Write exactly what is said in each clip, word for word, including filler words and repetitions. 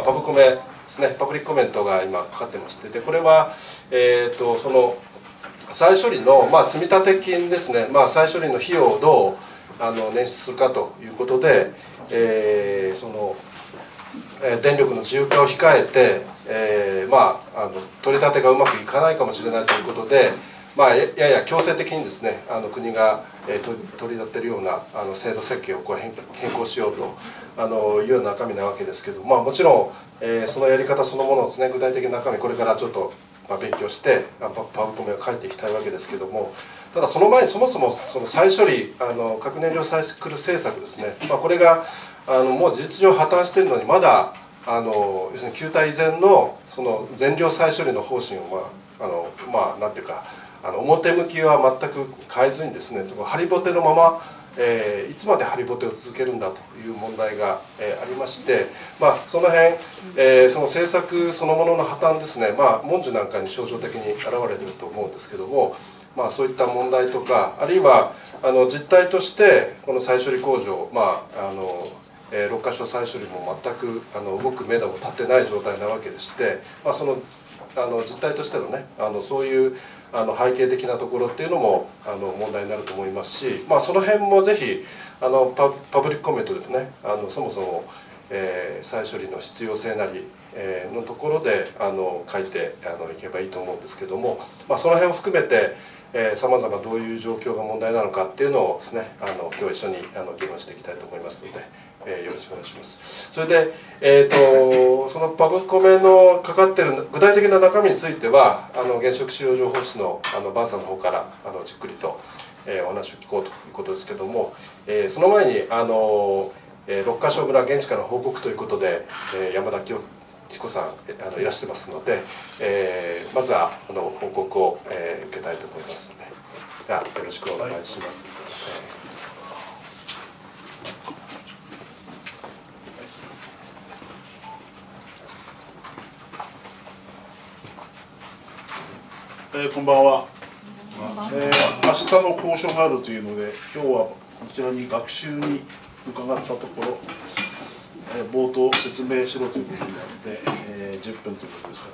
パブコメですね、パブリックコメントが今かかってまして、でこれは、えー、とその再処理の、まあ、積立金ですね、まあ、再処理の費用をどうあの捻出するかということで、えー、その電力の自由化を控えて、えーまあ、あの取り立てがうまくいかないかもしれないということで、まあ、やや強制的にですね、あの国が、えー、取り立てるようなあの制度設計をこう 変, 変更しようとあのいうような中身なわけですけど、まあ、もちろん、えー、そのやり方そのものをですね、具体的な中身これからちょっと、まあ、勉強してパブコメを書いていきたいわけですけども、ただその前にそもそもその再処理あの核燃料サイクル政策ですね、まあ、これがあのもう事実上破綻しているのにまだあの要するに旧態依然のその全量再処理の方針を、まああのまあ、なんていうかあの表向きは全く変えずにですね、ハリボテのまま、えー、いつまでハリボテを続けるんだという問題が、えー、ありまして、まあ、その辺、えー、その政策そのものの破綻ですね、まあ、文殊なんかに象徴的に現れていると思うんですけども、まあ、そういった問題とか、あるいはあの実態としてこの再処理工場、まああのえー、ろっかしょ再処理も全くあの動く目処も立ってない状態なわけでして、まあ、そのあの実態としてのね、あのそういうあの背景的なところっていうのもあの問題になると思いますし、まあ、その辺もぜひあの パ, パブリックコメントでね、あのそもそも、えー、再処理の必要性なり、えー、のところであの書いてあのいけばいいと思うんですけども、まあ、その辺を含めてさまざまどういう状況が問題なのかっていうのをですね、あの今日一緒にあの議論していきたいと思いますので、えー、よろしくお願いします。それで、えー、とそのパブコメのかかっている具体的な中身についてはあの原子力使用情報室のあのバンさんの方からあのじっくりと、えー、お話を聞こうということですけども、えー、その前にあの、えー、六ヶ所村現地からの報告ということで、えー、山田清彦さんあのいらしてますので、えー、まずはあの報告を、えー、受けたいと思いますので、ではよろしくお願いします。すいません。えー、こんばんは。えー、明日の講書があるというので、今日はこちらに学習に伺ったところ、えー、冒頭説明しろということになって、えー、じゅっぷんということですから、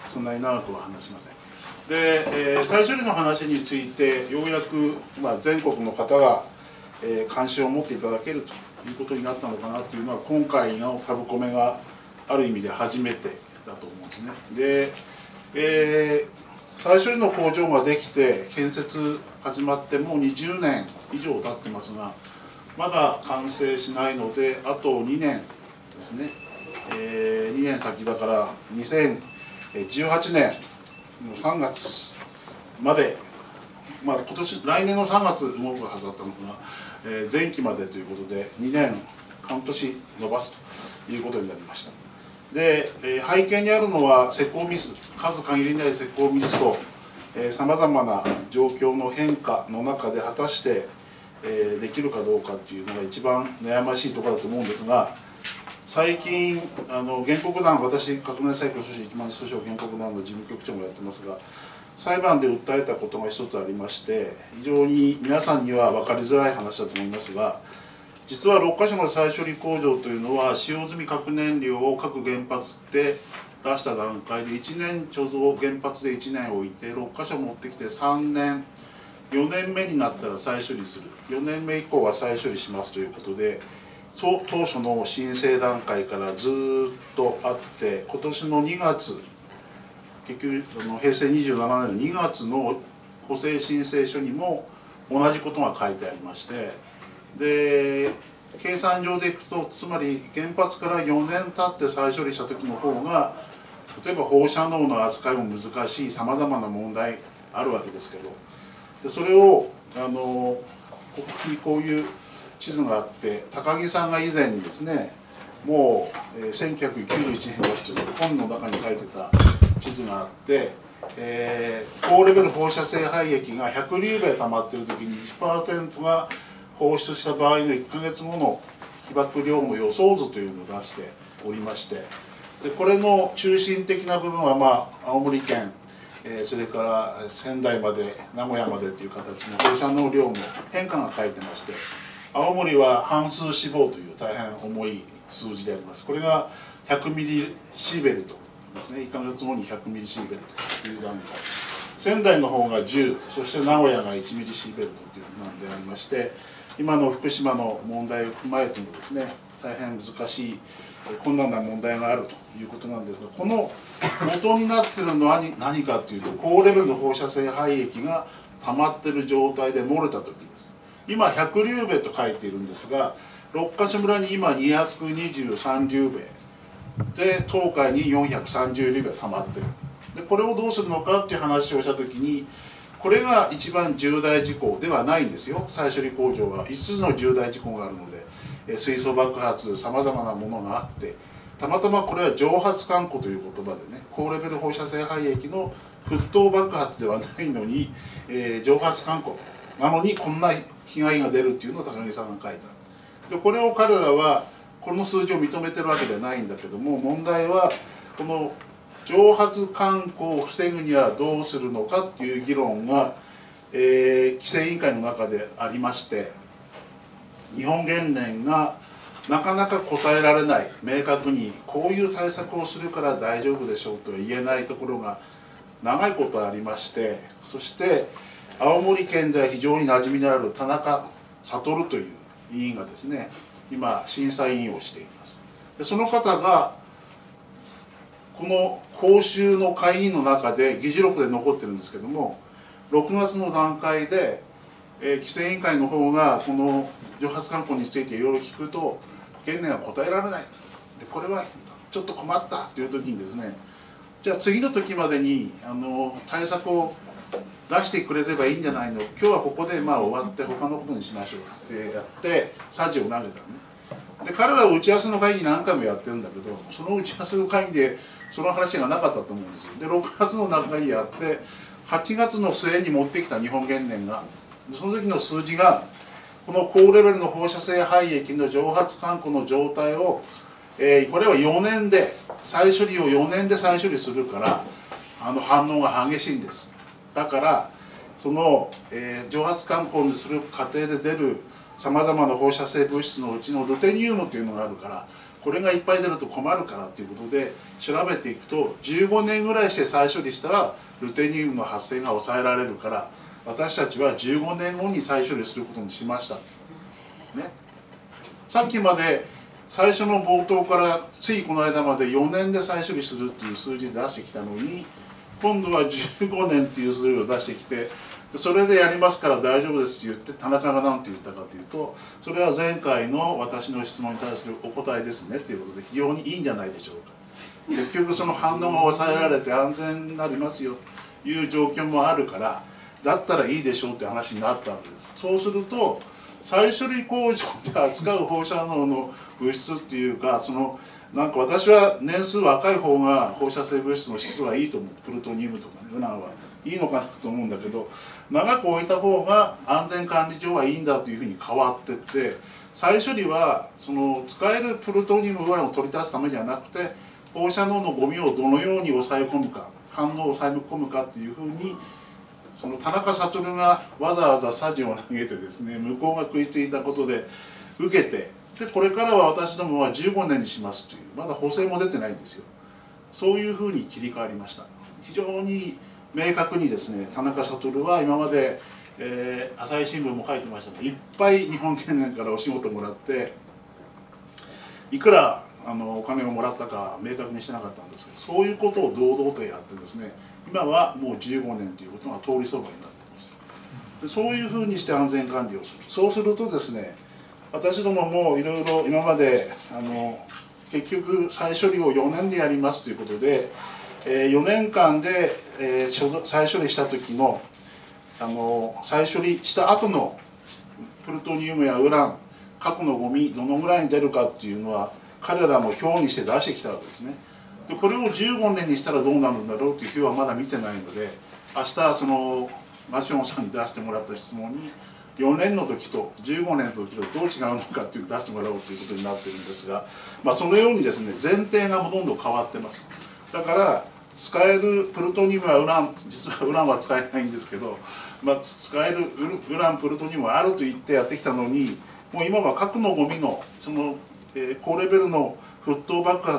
そんなに長くは話しません。で、えー、再処理の話について、ようやく、まあ、全国の方が、えー、関心を持っていただけるということになったのかなというのは、今回のパブコメがある意味で初めてだと思うんですね。で、えー再処理の工場ができて建設始まってもうにじゅうねん以上経ってますが、まだ完成しないのであとにねんですね、えー、にねん先だからにせんじゅうはちねんのさんがつまで、まあ、今年来年のさんがつ動くはずだったのが、えー、前期までということでにねんはんとし延ばすということになりました。で、えー、背景にあるのは施工ミス、数限りない施工ミスとさまざまな状況の変化の中で果たして、えー、できるかどうかっていうのが一番悩ましいところだと思うんですが、最近あの原告団、私核燃サイクル阻止いちまんじ訴訟原告団の事務局長もやってますが、裁判で訴えたことが一つありまして、非常に皆さんには分かりづらい話だと思いますが、実はろっかしょの再処理工場というのは使用済み核燃料を各原発で出した段階でいちねん貯蔵、原発でいちねん置いてろっかしょ持ってきてさんねんよねんめになったら再処理する、よねんめ以降は再処理しますということで、当初の申請段階からずっとあって、今年のにがつ、結局へいせいにじゅうななねんのにがつの補正申請書にも同じことが書いてありまして、で計算上でいくと、つまり原発からよねん経って再処理した時の方が、例えば放射能の扱いも難しい、さまざまな問題あるわけですけど、でそれをあのここにこういう地図があって、高木さんが以前にですね、もう、えー、せんきゅうひゃくきゅうじゅういちねんに出して本の中に書いてた地図があって、えー、高レベル放射性廃液がひゃくリューベ溜まっている時に いちパーセント が放出した場合のいっかげつごの被曝量の予想図というのを出しておりまして、でこれの中心的な部分は、まあ、青森県、えー、それから仙台まで名古屋までという形の放射能量の変化が書いてまして、青森は半数死亡という大変重い数字であります。これがひゃくミリシーベルトですね、いっかげつごにひゃくミリシーベルトという段階、仙台の方がじゅう、そして名古屋がいちミリシーベルトというなんでありまして、今の福島の問題を踏まえてもですね、大変難しい困難な問題があるということなんですが、この元になっているのは何かというと、高レベルの放射性廃液が溜まっている状態で漏れた時です。今ひゃくリューベと書いているんですが、六ヶ所村に今にひゃくにじゅうさんリューベで、東海によんひゃくさんじゅうリューベ溜まっている。でこれをどうするのかっていう話をした時に、これが一番重大事項ではないんですよ。再処理工場はいつつの重大事項があるので、水素爆発さまざまなものがあって、たまたまこれは蒸発慣行という言葉でね、高レベル放射性廃液の沸騰爆発ではないのに、えー、蒸発慣行なのにこんな被害が出るっていうのを高木さんが書いた。でこれを彼らはこの数字を認めてるわけではないんだけども、問題はこの蒸発慣行を防ぐにはどうするのかっていう議論が、えー、規制委員会の中でありまして、日本原燃がなかなか答えられない、明確にこういう対策をするから大丈夫でしょうとは言えないところが長いことありまして、そして青森県では非常に馴染みのある田中悟という委員がですね、今審査委員をしています。でその方がこの講習の会議の中で議事録で残ってるんですけども、ろくがつの段階で、えー、規制委員会の方がこの蒸発慣行についていろいろ聞くと、原燃は答えられない、でこれはちょっと困ったという時にですね、じゃあ次の時までにあの対策を出してくれればいいんじゃないの、今日はここでまあ終わって他のことにしましょうってやってさじを投げたのね。で彼らは打ち合わせの会議何回もやってるんだけど、その打ち合わせの会議でその話がなかったと思うんですよ。でろくがつの段階やってはちがつの末に持ってきた日本原燃が、その時の数字がこの高レベルの放射性廃液の蒸発慣行の状態を、えー、これはよねんで再処理をよねんで再処理するからあの反応が激しいんです。だからその、えー、蒸発慣行にする過程で出るさまざまな放射性物質のうちのルテニウムというのがあるから、これがいっぱい出ると困るからということで調べていくと、じゅうごねんぐらいして再処理したらルテニウムの発生が抑えられるから、私たちはじゅうごねんごに再処理することにしました、ね、さっきまで最初の冒頭からついこの間までよねんで再処理するっていう数字出してきたのに、今度はじゅうごねんっていう数字を出してきて、それでやりますから大丈夫ですって言って、田中が何て言ったかというと、それは前回の私の質問に対するお答えですねということで非常にいいんじゃないでしょうか。結局その反応が抑えられて安全になりますよという状況もあるから、だったらいいでしょうって話になったわけです。そうすると再処理工場で扱う放射能の物質っていうか、そのなんか私は年数若い方が放射性物質の質はいいと思う。プルトニウムとかね、ウランはいいのかなと思うんだけど、長く置いた方が安全管理上はいいんだというふうに変わってって、再処理はその使えるプルトニウムウランを取り出すためじゃなくて、放射能のゴミをどのように抑え込むか、反応を抑え込むかというふうに、その田中悟がわざわざさじを投げてですね、向こうが食いついたことで受けて、でこれからは私どもはじゅうごねんにしますという、まだ補正も出てないんですよ。そういうふうに切り替わりました。非常に明確にですね、田中悟は今まで、えー、朝日新聞も書いてましたが、いっぱい日本原燃からお仕事もらって、いくらあのお金をもらったか明確にしてなかったんですけど、そういうことを堂々とやってですね、今はもうじゅうごねんということが通りそばになっています。でそういうふうにして安全管理をする。そうするとですね、私どももいろいろ今まであの結局再処理をよねんでやりますということで、えー、よねんかんで、えー、再処理した時のあの再処理した後のプルトニウムやウラン、核のゴミどのぐらいに出るかっていうのは彼らも表にして出してきたわけですね。でこれをじゅうごねんにしたらどうなるんだろうという表はまだ見てないので、明日そのマションさんに出してもらった質問によねんの時とじゅうごねんの時とどう違うのかっていうのを出してもらおうということになってるんですが、まあ、そのようにですね、前提がどんどん変わってます。だから使えるプルトニウムやウラン、実はウランは使えないんですけど、まあ、使えるウランプルトニウムはあると言ってやってきたのに、もう今は核のゴミのその、えー、高レベルの沸騰爆発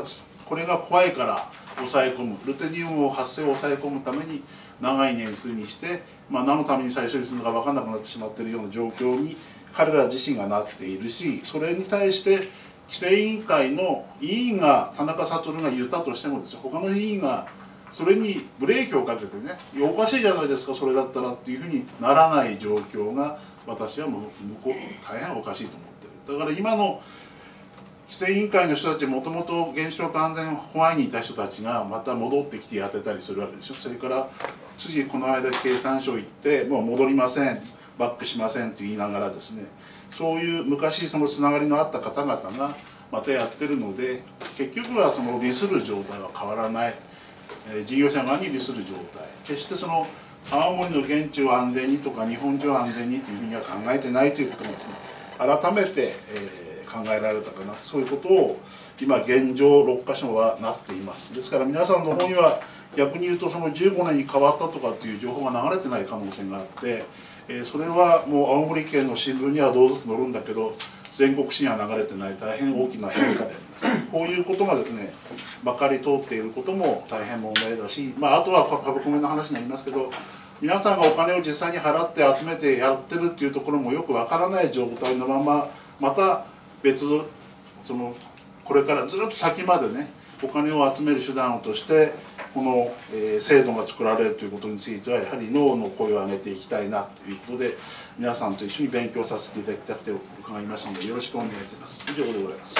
これが怖いから抑え込む、ルテニウムを発生を抑え込むために長い年数にして、まあ、何のために再処理するのか分からなくなってしまっているような状況に彼ら自身がなっているし、それに対して規制委員会の委員が田中悟が言ったとしてもですよ、他の委員がそれにブレーキをかけてね、いやおかしいじゃないですかそれだったらっていうふうにならない状況が私は向こう大変おかしいと思ってる。だから今の規制委員会の人たち、もともと原子力安全保安にいた人たちがまた戻ってきてやってたりするわけでしょ。それから次この間経産省行ってもう戻りません、バックしませんと言いながらですね、そういう昔そのつながりのあった方々がまたやってるので、結局はその利する状態は変わらない、えー、事業者側に利する状態、決してその青森の現地を安全にとか日本中を安全にというふうには考えてないということがですね、改めて、えー考えられたかな、そういうことを今現状ろっかしょはなっています。ですから皆さんの方には逆に言うとそのじゅうごねんに変わったとかっていう情報が流れてない可能性があって、えー、それはもう青森県の新聞にはどうぞ載るんだけど全国紙には流れてない大変大きな変化であります。こういうことがですねまかり通っていることも大変問題だし、まあ、あとはパブコメの話になりますけど、皆さんがお金を実際に払って集めてやってるっていうところもよくわからない状態のまま、また別そのこれからずっと先までねお金を集める手段としてこの、えー、制度が作られるということについてはやはりノーの声を上げていきたいなということで、皆さんと一緒に勉強させていただきたくて伺いましたのでよろしくお願いします。以上でございます。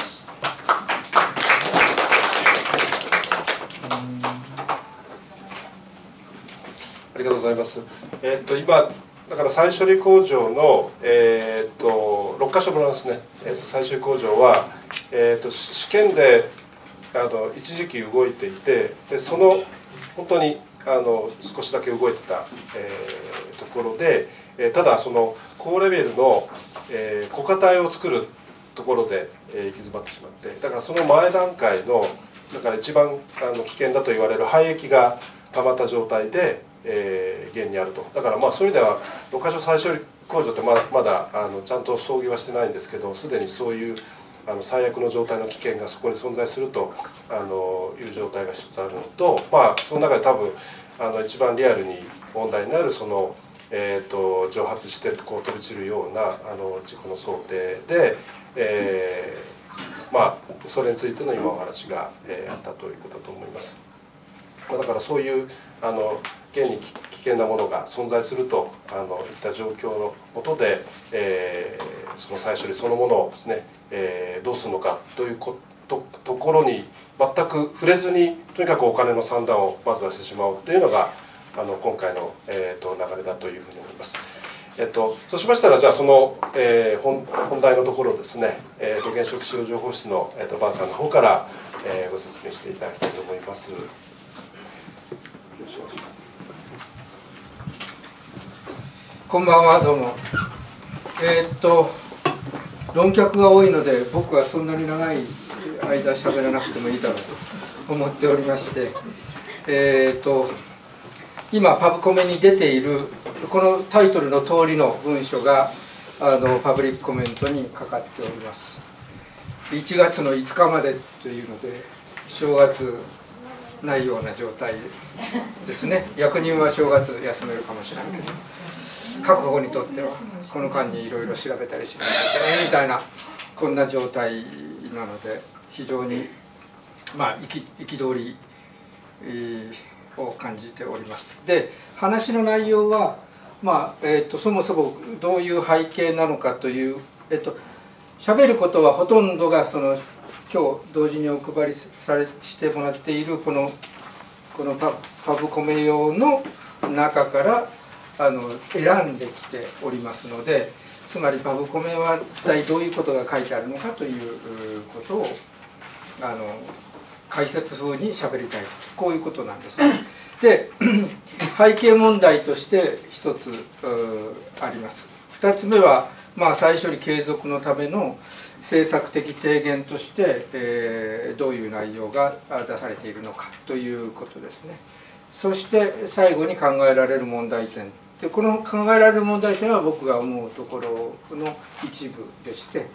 ありがとうございます。えー、っと今だから再処理工場の、えー、っとろっかしょなんですね、えー、っと再処理工場は、えー、っと試験であの一時期動いていて、でその本当にあの少しだけ動いてた、えー、ところで、えー、ただその高レベルの、えー、固化体を作るところで、えー、行き詰まってしまって、だからその前段階のだから一番あの危険だと言われる廃液が溜まった状態でえー、現にあると。だからまあそういう意味ではろっかしょ再処理工場ってまだまだあのちゃんと操業はしてないんですけど、すでにそういうあの最悪の状態の危険がそこに存在するとあのいう状態が一つあるのと、まあその中で多分あの一番リアルに問題になるその、えー、と蒸発してこう飛び散るようなあの事故の想定で、えー、まあそれについての今お話が、えー、あったということだと思います。だからそういうあの現に危険なものが存在するとあのいった状況の下で、えー、その再処理そのものをですね、えー、どうするのかということ、ところに全く触れずにとにかくお金の算段をまずはしてしまうというのがあの今回の、えー、と流れだというふうに思います。えっと、そうしましたらじゃあその、えー、本, 本題のところですね、えー、と原子力使用情報室の、えー、とバンさんの方から、えー、ご説明していただきたいと思います。よろしくお願いします。 こんばんは、どうも。えー、っと論客が多いので僕はそんなに長い間喋らなくてもいいだろうと思っておりまして、えー、っと今パブコメに出ているこのタイトルの通りの文書があのパブリックコメントにかかっております。いちがつのいつかまでというので正月ないような状態ですね。役人は正月休めるかもしれないけど、各方にとってはこの間にいろいろ調べたりしないといけないみたいなこんな状態なので、非常にまあ憤りを感じております。で、話の内容は、まあえー、とそもそもどういう背景なのかという、えっと喋ることはほとんどがその今日同時にお配りされしてもらっているこのこの パ, パブコメ用の中からあの選んできておりますので、つまりパブコメは一体どういうことが書いてあるのかということをあの解説風に喋りたいと、こういうことなんですね。で、背景問題として一つあります。二つ目は、まあ、再処理継続のための政策的提言として、えー、どういう内容が出されているのかということですね。そして最後に考えられる問題点で、この考えられる問題点は僕が思うところの一部でして、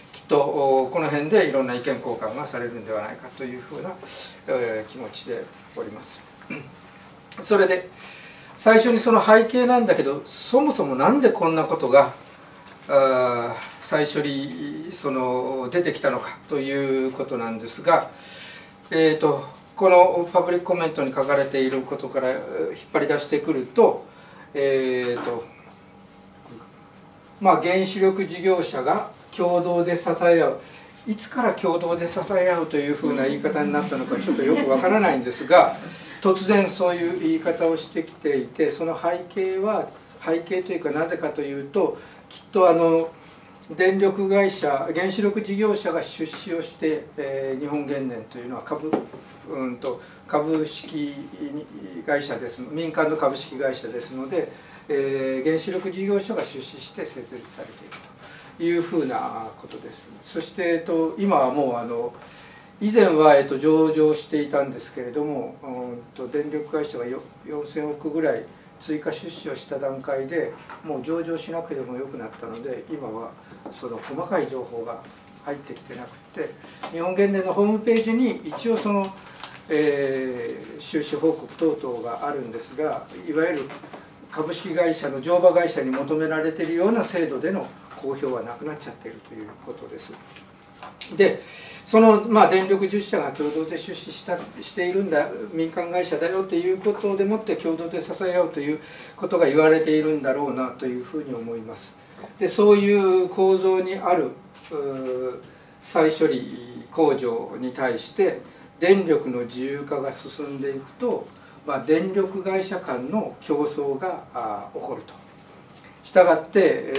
きっとこの辺でいろんな意見交換がされるんではないかというふうな、えー、気持ちでおります。それで最初にその背景なんだけど、そもそもなんでこんなことがあ最初にその出てきたのかということなんですが、えーと、このパブリックコメントに書かれていることから引っ張り出してくると、えーとまあ、原子力事業者が共同で支え合う、いつから共同で支え合うというふうな言い方になったのかちょっとよくわからないんですが、突然そういう言い方をしてきていて、その背景は背景というかなぜかというと、きっとあの電力会社原子力事業者が出資をして、えー、日本原燃というのは株うんと株式会社です、民間の株式会社ですので、えー、原子力事業者が出資して設立されているというふうなことです。そして、えっと、今はもうあの以前は、えっと、上場していたんですけれども、うんと電力会社がよんせんおくぐらい追加出資をした段階でもう上場しなくてもよくなったので、今はその細かい情報が入ってきてなくて、日本原燃のホームページに一応その、えー、収支報告等々があるんですが、いわゆる株式会社の乗馬会社に求められているような制度での公表はなくなっちゃっているということです。でその、まあ、電力じゅっしゃが共同で出資したしているんだ、民間会社だよということでもって共同で支え合うということが言われているんだろうなというふうに思います。でそういう構造にある再処理工場に対して電力の自由化が進んでいくと、まあ、電力会社間の競争があ起こると。したがって、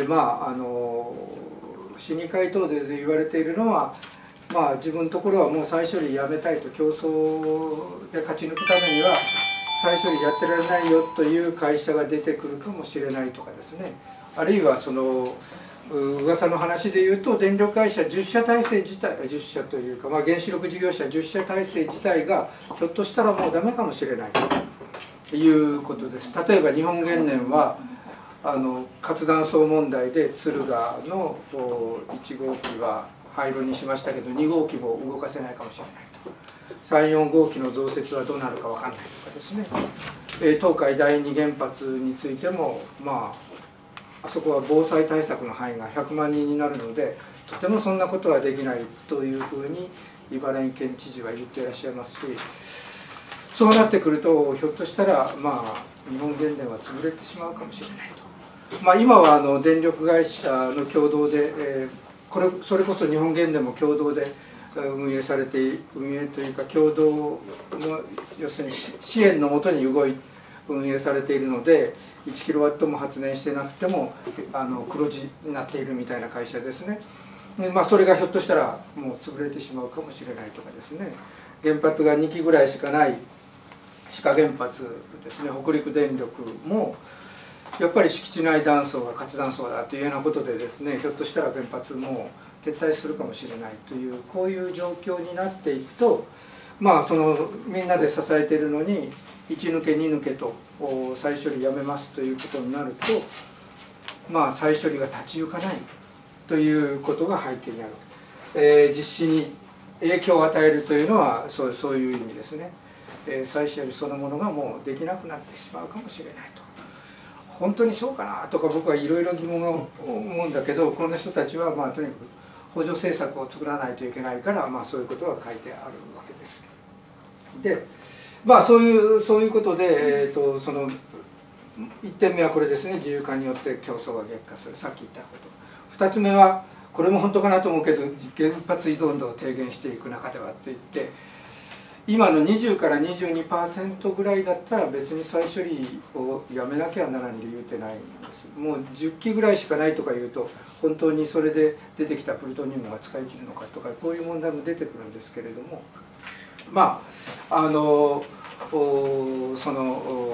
まあ、あの市議会等で言われているのは、まあ、自分のところはもう再処理やめたいと、競争で勝ち抜くためには再処理やってられないよという会社が出てくるかもしれないとかですね、あるいはその噂の話でいうと電力会社じゅっしゃ体制自体じゅっしゃというか、まあ、原子力事業者じゅっしゃ体制自体がひょっとしたらもうダメかもしれないということです。例えば日本原燃はあの活断層問題で敦賀のいちごうきは廃炉にしましたけどにごうきも動かせないかもしれないと、さん、よんごうきの増設はどうなるか分かんないとかですね、東海第二原発についてもまああそこは防災対策の範囲がひゃくまんにんになるのでとてもそんなことはできないというふうに茨城県知事は言っていらっしゃいますし、そうなってくるとひょっとしたらまあ日本原燃は潰れてしまうかもしれないと。まあ、今はあの電力会社の共同で、えーこれそれこそ日本原燃も共同で運営されて運営というか共同の要するに支援のもとに動い運営されているのでいちキロワットも発電してなくてもあの黒字になっているみたいな会社ですね。まあ、それがひょっとしたらもう潰れてしまうかもしれないとかですね、原発がにきぐらいしかない志賀原発ですね、北陸電力もやっぱり敷地内断層が活断層だというようなことでですね、ひょっとしたら原発も撤退するかもしれないというこういう状況になっていくと、まあそのみんなで支えているのにいち抜けに抜けと再処理やめますということになると、まあ再処理が立ち行かないということが背景にある、えー、実施に影響を与えるというのはそう、そういう意味ですね。えー、再処理そのものがもうできなくなってしまうかもしれないと。本当にそうかなとか僕はいろいろ疑問を思うんだけど、この人たちはまあとにかく補助政策を作らないといけないから、まあ、そういうことが書いてあるわけです。でまあそういうそういうことで、えー、とそのいってんめはこれですね、自由化によって競争が激化する、さっき言ったこと。ふたつめはこれも本当かなと思うけど、原発依存度を低減していく中ではって言って、今のにじゅうから にじゅうにパーセント ぐらいだったら別に再処理をやめなきゃならん理由ってないんです。もうじゅっきぐらいしかないとか言うと本当にそれで出てきたプルトニウムが使い切るのかとか、こういう問題も出てくるんですけれども、まああのその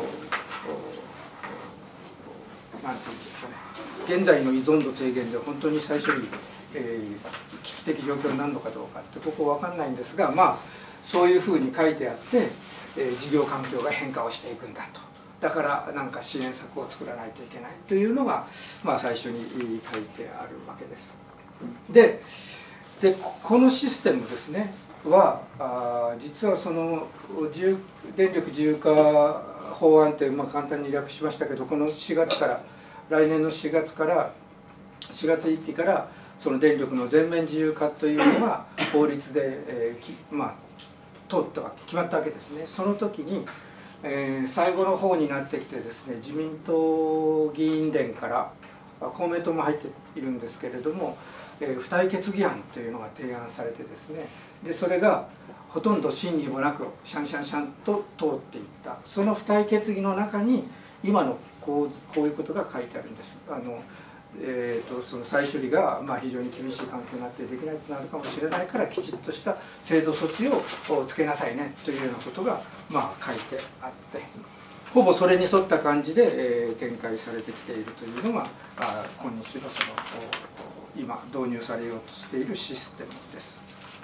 何て言うんですかね、現在の依存度低減で本当に再処理、えー、危機的状況になるのかどうかってここ分かんないんですが、まあそういうふうに書いてあって、えー、事業環境が変化をしていくんだと。だから何か支援策を作らないといけないというのが、まあ、最初に書いてあるわけです。で、 でこのシステムですねはあ実はその電力自由化法案って、まあ、簡単に略しましたけど、このしがつから来年のしがつからしがつついたちからその電力の全面自由化というのが法律で、えーきまあ、通ったわけ決まったわけですね。その時に、えー、最後の方になってきてですね、自民党議員連から公明党も入っているんですけれども、えー、付帯決議案というのが提案されてですね、でそれがほとんど審議もなくシャンシャンシャンと通っていった。その付帯決議の中に今のこう、こういうことが書いてあるんです。あのえー、とその再処理がまあ非常に厳しい環境になってできないとなるかもしれないから、きちっとした制度措置をつけなさいねというようなことがまあ書いてあって、ほぼそれに沿った感じで、えー、展開されてきているというのがあ今日のその今導入されようとしているシステムです。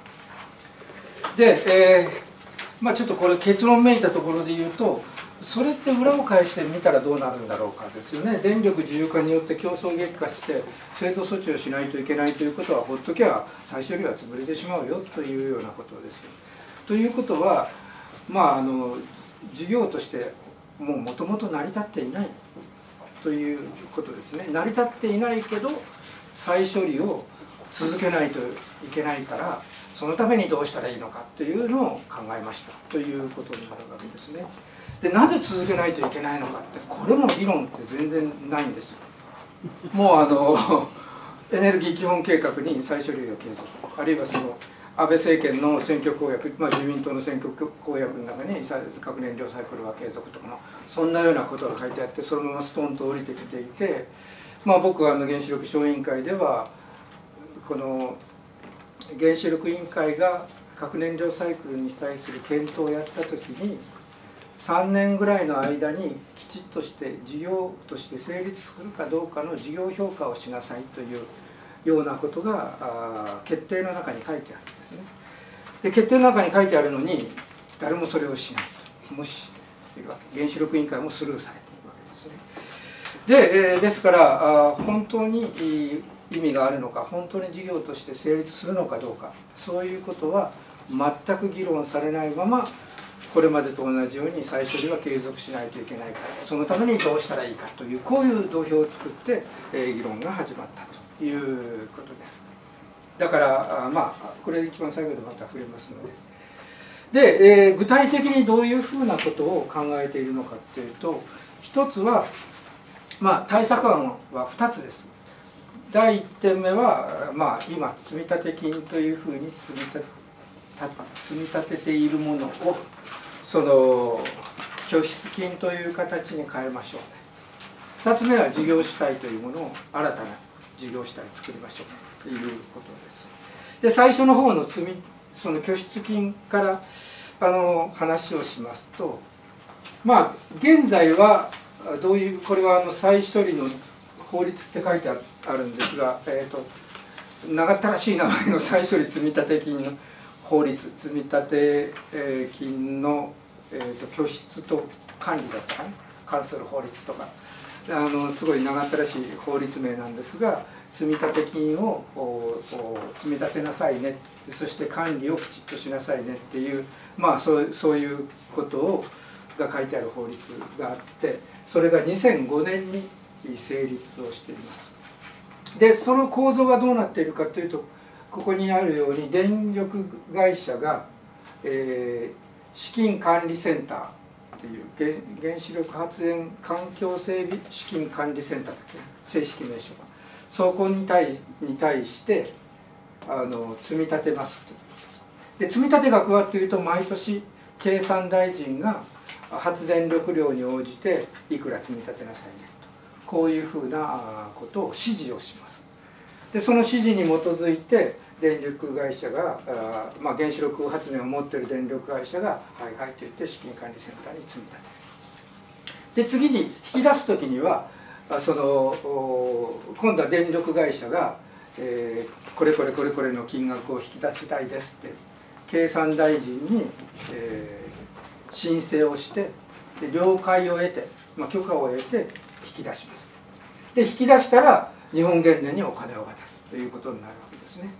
で、えーまあ、ちょっとこれ結論めいたところで言うと、それって裏を返してみたらどうなるんだろうかですよね。電力自由化によって競争激化して制度措置をしないといけないということは、ほっときゃ再処理は潰れてしまうよというようなことです。ということは、まああの事業としてもうもともと成り立っていないということですね。成り立っていないけど再処理を続けないといけないから、そのためにどうしたらいいのかというのを考えましたということになるわけですね。でなぜ続けないといけないのかって、これも議論って全然ないんですよ。もうあのエネルギー基本計画に再処理を継続、あるいはその安倍政権の選挙公約、まあ、自民党の選挙公約の中に核燃料サイクルは継続とかのそんなようなことが書いてあって、そのままストンと降りてきていて、まあ、僕はあの原子力小委員会ではこの原子力委員会が核燃料サイクルに対する検討をやった時に、さんねんぐらいの間にきちっとして事業として成立するかどうかの事業評価をしなさいというようなことが決定の中に書いてあるんですね。で決定の中に書いてあるのに誰もそれをしないと、無視しているわけ。原子力委員会もスルーされているわけですね。で、えー、ですから本当に意味があるのか、本当に事業として成立するのかどうか、そういうことは全く議論されないまま、これまでと同じように再処理は継続しないといけないから、そのためにどうしたらいいかという、こういう土俵を作って、えー、議論が始まったということです。だからまあこれ一番最後でまた触れますので。で、えー、具体的にどういうふうなことを考えているのかっていうと、一つは、まあ、対策案はふたつです。だいいってんめは、まあ、今積立金というふうに積み立て積み立てているものをその拠出金という形に変えましょうね。ふたつめは事業主体というものを新たな事業主体を作りましょうねということです。で最初の方の積みその拠出金からあの話をしますと、まあ現在はどういう、これはあの再処理の法律って書いてあるんですが、えーと長ったらしい名前の再処理積立金の法律、積立金の、えー、と拠出と管理だったかな、関する法律とか、あのすごい長ったらしい法律名なんですが、積立金を積み立てなさいね、そして管理をきちっとしなさいねっていう、まあそうそういうことをが書いてある法律があって、それがにせんごねんに成立をしています。でその構造がどうなっているかというと、ここにあるように電力会社が、えー、資金管理センターっていう 原, 原子力発電環境整備資金管理センターだっけ、正式名称が、そこに対に対してあの積み立てますと。で積み立て額はというと、毎年経産大臣が発電力量に応じていくら積み立てなさいねと、こういうふうなことを指示をします。でその指示に基づいて電力会社が、あ、まあ、原子力発電を持っている電力会社が「はいはい」と言って資金管理センターに積み立てる。で次に引き出す時にはその今度は電力会社が、えー、これこれこれこれの金額を引き出したいですって経産大臣に、えー、申請をして、で了解を得て、まあ、許可を得て引き出します。で引き出したら日本原燃にお金を渡すということになるわけですね。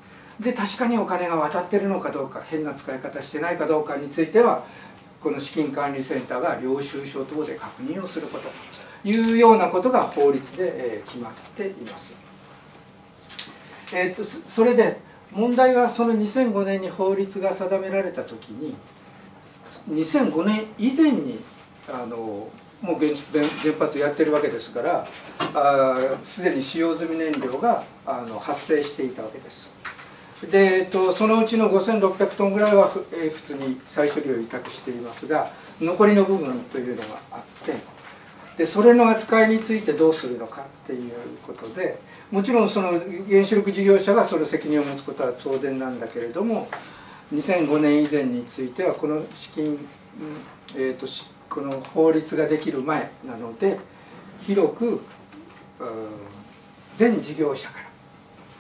で確かにお金が渡ってるのかどうか、変な使い方してないかどうかについてはこの資金管理センターが領収書等で確認をすることというようなことが法律で決まっています。えー、とそれで問題はそのにせんごねんに法律が定められた時ににせんごねん以前にあのもう 原, 原発やってるわけですからすでに使用済み燃料があの発生していたわけです。で、えっと、そのうちのごせんろっぴゃくトンぐらいはふ、えー、普通に再処理を委託していますが、残りの部分というのがあって、でそれの扱いについてどうするのかっていうことで、もちろんその原子力事業者がその責任を持つことは当然なんだけれども、にせんごねん以前についてはこの資金、えー、とこの法律ができる前なので、広く全事業者から、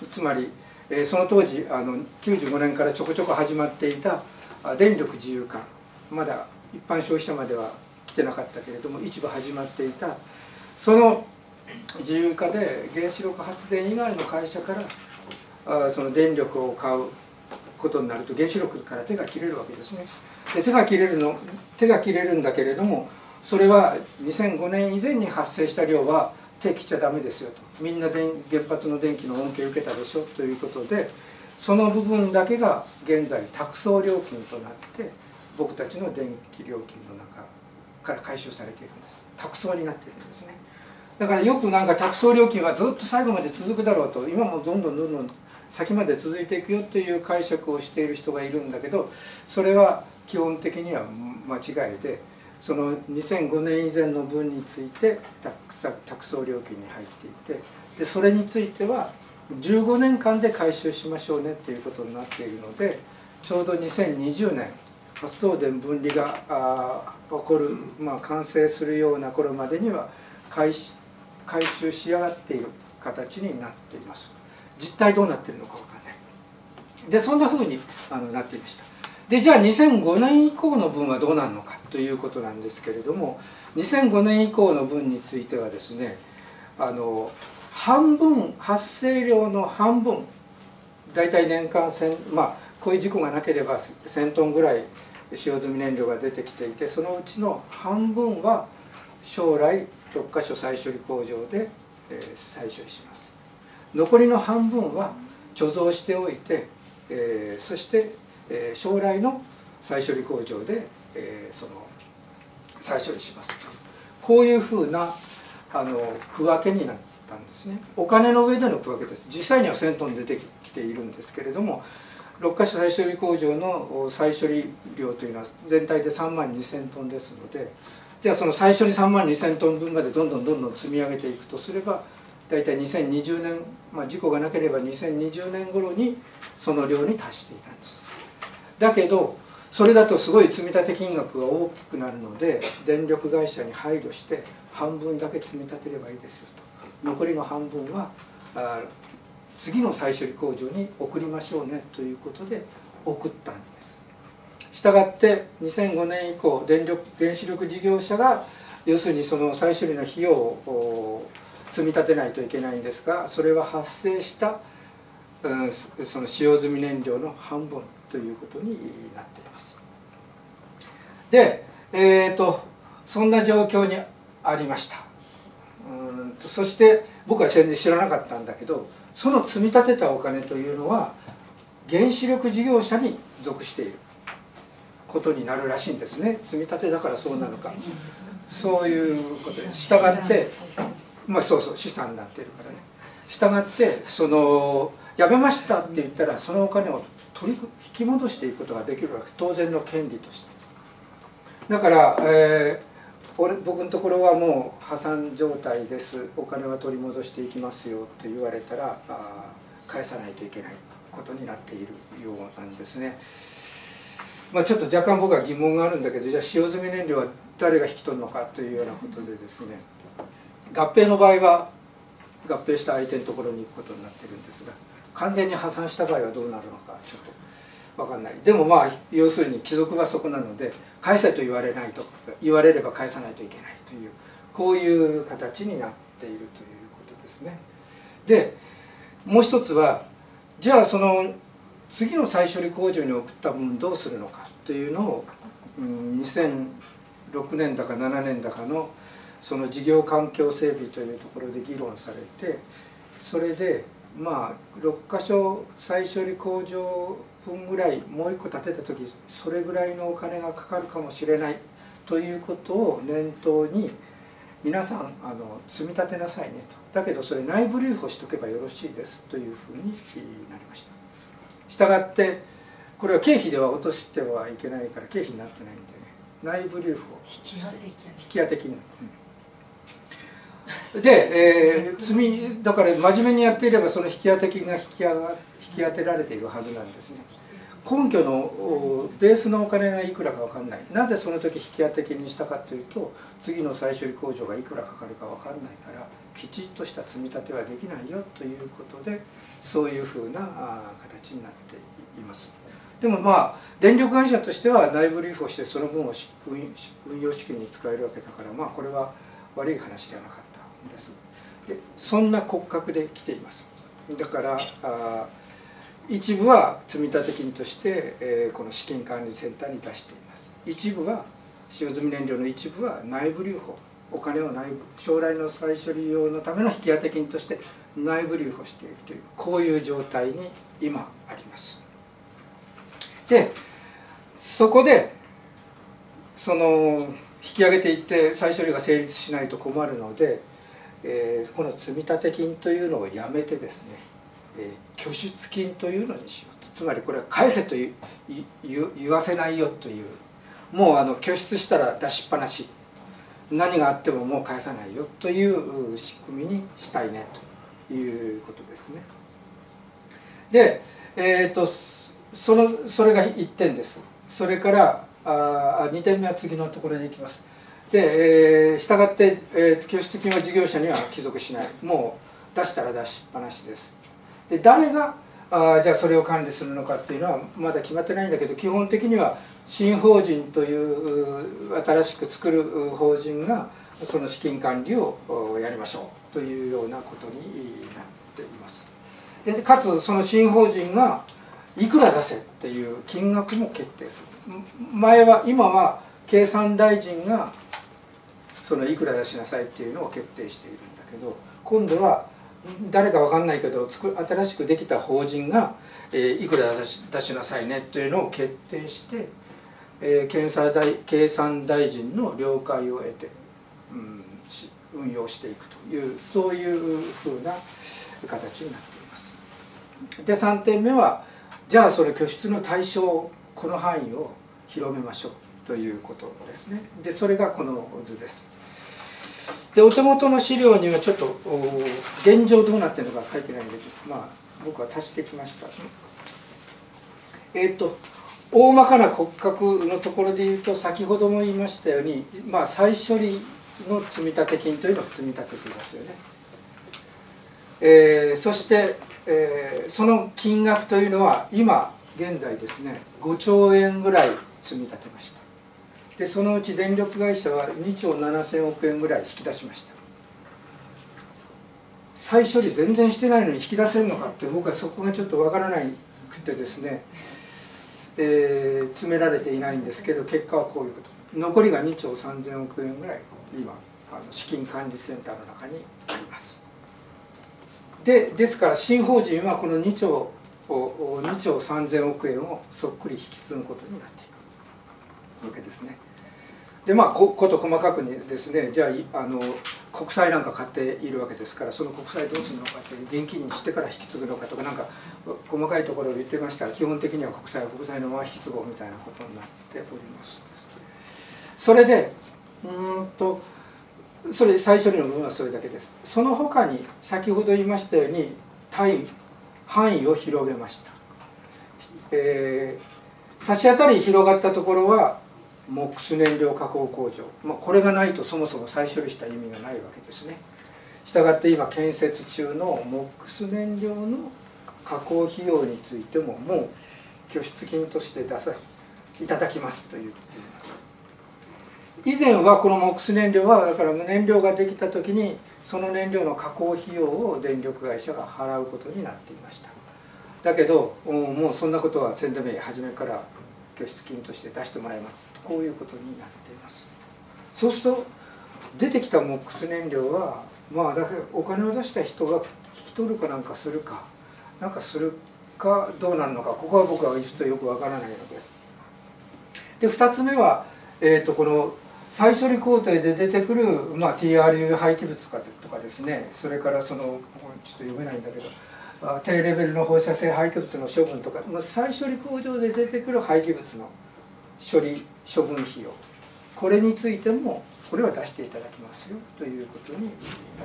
つまりその当時あのきゅうじゅうごねんからちょこちょこ始まっていた電力自由化、まだ一般消費者までは来てなかったけれども一部始まっていたその自由化で原子力発電以外の会社からその電力を買うことになると原子力から手が切れるわけですね。で手が切れるの手が切れるんだけれども、それはにせんごねん以前に発生した量は手切っちゃダメですよと、みんな原発の電気の恩恵を受けたでしょということで、その部分だけが現在託送料金となって僕たちの電気料金の中から回収されているんです。託送になっているんですね。だからよくなんか託送料金はずっと最後まで続くだろうと、今もどんどんどんどん先まで続いていくよという解釈をしている人がいるんだけど、それは基本的には間違いで、そのにせんごねん以前の分について託送料金に入っていて、でそれについてはじゅうごねんかんで回収しましょうねということになっているので、ちょうどにせんにじゅうねん発送電分離があ起こる、まあ、完成するような頃までには回収回収し上がっている形になっています。実態どうなっているのか分かんない。でそんなふうにあのなっていました。でじゃあにせんごねん以降の分はどうなるのかということなんですけれども、にせんごねん以降の分についてはですね、あの半分、発生量の半分、大体年間せん、まあこういう事故がなければせんトンぐらい使用済み燃料が出てきていて、そのうちの半分は将来ろっかしょ再処理工場で再処理します。残りの半分は貯蔵しておいて、えー、そして将来の再処理工場で、えー、その再処理します。こういうふうなあの区分けになったんですね。お金の上での区分けです。実際にはせんトン出てきているんですけれども、ろっかしょ再処理工場の再処理量というのは全体でさんまんにせんトンですので、じゃあその再処理さんまんにせんトン分までどんどんどんどん積み上げていくとすれば、大体にせんにじゅうねん、まあ、事故がなければにせんにじゅうねん頃にその量に達していたんです。だけどそれだとすごい積み立て金額が大きくなるので、電力会社に配慮して半分だけ積み立てればいいですよと、残りの半分はあ次の再処理工場に送りましょうねということで送ったんです。したがってにせんごねん以降、電力原子力事業者が要するにその再処理の費用を積み立てないといけないんですが、それは発生した、うん、その使用済み燃料の半分ということになっています。で、えーと、そんな状況にありました。うんとそして僕は全然知らなかったんだけど、その積み立てたお金というのは原子力事業者に属していることになるらしいんですね。積み立てだからそうなのか、そういうことで、したがってまあそうそう資産になっているからね。したがってそのやめましたって言ったらそのお金を取り引き戻していくことができるわけ、当然の権利として。だから、えー俺僕のところはもう破産状態です、お金は取り戻していきますよって言われたらあ返さないといけないことになっているようなんですね。まあ、ちょっと若干僕は疑問があるんだけど、じゃあ使用済み燃料は誰が引き取るのかというようなことでですね、合併の場合は合併した相手のところに行くことになっているんですが、完全に破産した場合はどうなるのかちょっと分かんない。でもまあ要するに帰属はそこなので、返せと言われないと言われれば返さないといけないという、こういう形になっているということですね。でもう一つは、じゃあその次の再処理工場に送った分どうするのかというのを、うん、にせんろくねんだかななねんだかのその事業環境整備というところで議論されて、それでまあろっかしょ再処理工場分ぐらいもういっこ建てた時それぐらいのお金がかかるかもしれないということを念頭に、皆さんあの積み立てなさいねと、だけどそれ内部留保しとけばよろしいですというふうになりました。したがってこれは経費では落としてはいけないから経費になってないんで、ね、内部留保して引き当て金、うん、で、えー、積みだから真面目にやっていればその引き当て金が引き上が引き当てられているはずなんですね。根拠のベースのお金がいくらか分かんない。なぜその時引き当て金にしたかというと、次の再処理工場がいくらかかるか分かんないからきちっとした積み立てはできないよということで、そういうふうな形になっています。でもまあ電力会社としては内部留保してその分を運用資金に使えるわけだから、まあこれは悪い話ではなかったんです。でそんな骨格で来ています。だからあ一部は積立金として、えー、この資金管理センターに出しています。一部は使用済み燃料の一部は内部留保、お金を内部将来の再処理用のための引き当て金として内部留保しているという、こういう状態に今あります。でそこでその引き上げていって再処理が成立しないと困るので、えー、この積立金というのをやめてですね、えー、拠出金というのにしようと。つまりこれは返せと言言わせないよという、もうあの拠出したら出しっぱなし、何があってももう返さないよという仕組みにしたいねということですね。で、えーとそのそれがいってんです。それからあにてんめは次のところに行きます。で、えー、したがって、えー、拠出金は事業者には帰属しない、もう出したら出しっぱなしです。で誰があじゃあそれを管理するのかっていうのはまだ決まってないんだけど、基本的には新法人という新しく作る法人がその資金管理をやりましょうというようなことになっています。でかつその新法人がいくら出せっていう金額も決定する。前は今は経産大臣がそのいくら出しなさいっていうのを決定しているんだけど、今度は誰か分かんないけど新しくできた法人が、えー、いくら出し、出しなさいねというのを決定して、えー、経産大、経産大臣の了解を得て、うん、運用していくという、そういうふうな形になっています。でさんてんめはじゃあそれ拠出の対象、この範囲を広めましょうということですね。でそれがこの図です。でお手元の資料にはちょっと現状どうなってるのか書いてないんで、まあ僕は足してきました。えっと大まかな骨格のところで言うと、先ほども言いましたように、まあ再処理の積立金というのを積み立てていますよね。えー、そしてえー、その金額というのは今現在ですねごちょうえんぐらい積み立てました。でそのうち電力会社はにちょうななせんおくえんぐらい引き出しました。再処理全然してないのに引き出せるのかって、僕はそこがちょっとわからなくてですね、えー、詰められていないんですけど、結果はこういうこと。残りがにちょうさんぜんおくえんぐらい今あの資金管理センターの中にあります。でですから新法人はこのにちょうさんぜんおくえんをそっくり引き継ぐことになっていくわけですね。でまあこと細かくにですね、じゃあ、あの国債なんか買っているわけですから、その国債どうするのかって現金にしてから引き継ぐのかとか、なんか細かいところを言ってましたが、基本的には国債は国債のまま引き継ごうみたいなことになっております。それでうんとそれ再処理の部分はそれだけです。その他に先ほど言いましたように対範囲を広げました。えー、差し当たり広がったところはモックス燃料加工工場、まあ、これがないとそもそも再処理した意味がないわけですね。したがって今建設中のモックス燃料の加工費用についてももう拠出金として出さいただきますと言っています。以前はこのモックス燃料はだから燃料ができた時にその燃料の加工費用を電力会社が払うことになっていました。 だけどもうそんなことは宣伝名初めから拠出金として出してもらいますと、こういうことになっています。そうすると出てきたモックス燃料はまあだからお金を出した人が引き取るかなんかするかなんかするかどうなるのか、ここは僕は実はよくわからないのです。でふたつめは、えー、とこの再処理工程で出てくる、まあ、ティーアールユー 廃棄物とかですね、それからそのちょっと読めないんだけど低レベルの放射性廃棄物の処分とか、まあ、再処理工場で出てくる廃棄物の処理処分費用、これについてもこれは出していただきますよということになってい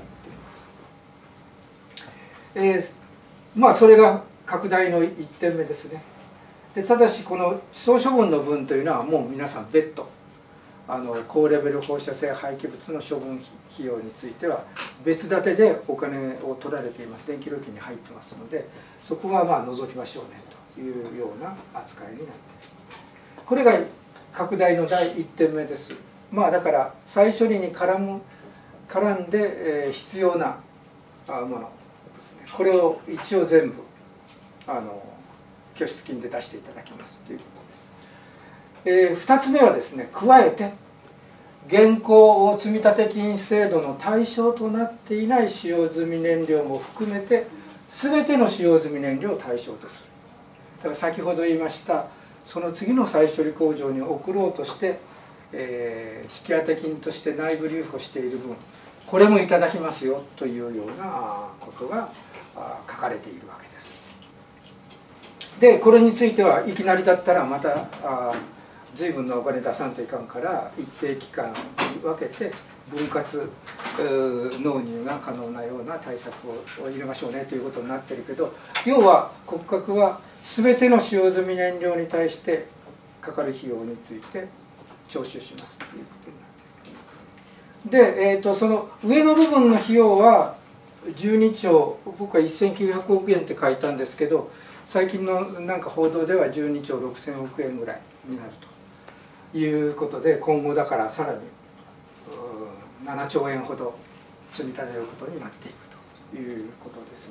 ます。えー、まあそれが拡大のいってんめですね。でただしこの地層処分の分というのはもう皆さん別途あの高レベル放射性廃棄物の処分費用については別立てでお金を取られています。電気料金に入ってますので、そこはまあ除きましょうねというような扱いになっています。これが拡大のだいいってんめです。まあだから再処理に絡む絡んで、えー、必要なものですね、これを一応全部あの拠出金で出していただきますということです。えー、ふたつめはですね、加えて現行積立金制度の対象となっていない使用済み燃料も含めて全ての使用済み燃料を対象とする。だから先ほど言いましたその次の再処理工場に送ろうとして、えー、引当金として内部留保している分、これもいただきますよというようなことが書かれているわけです。でこれについてはいきなりだったらまたあ随分のお金出さんといかんから一定期間に分けて分割納入が可能なような対策を入れましょうねということになってるけど、要は骨格は全ての使用済み燃料に対してかかる費用について徴収しますということになっている。で、えー、とその上の部分の費用はじゅうにちょう、僕はせんきゅうひゃくおくえんって書いたんですけど、最近のなんか報道ではじゅうにちょうろくせんおくえんぐらいになるということで、今後だからさらにななちょうえんほど積み立てることになっていくということですね。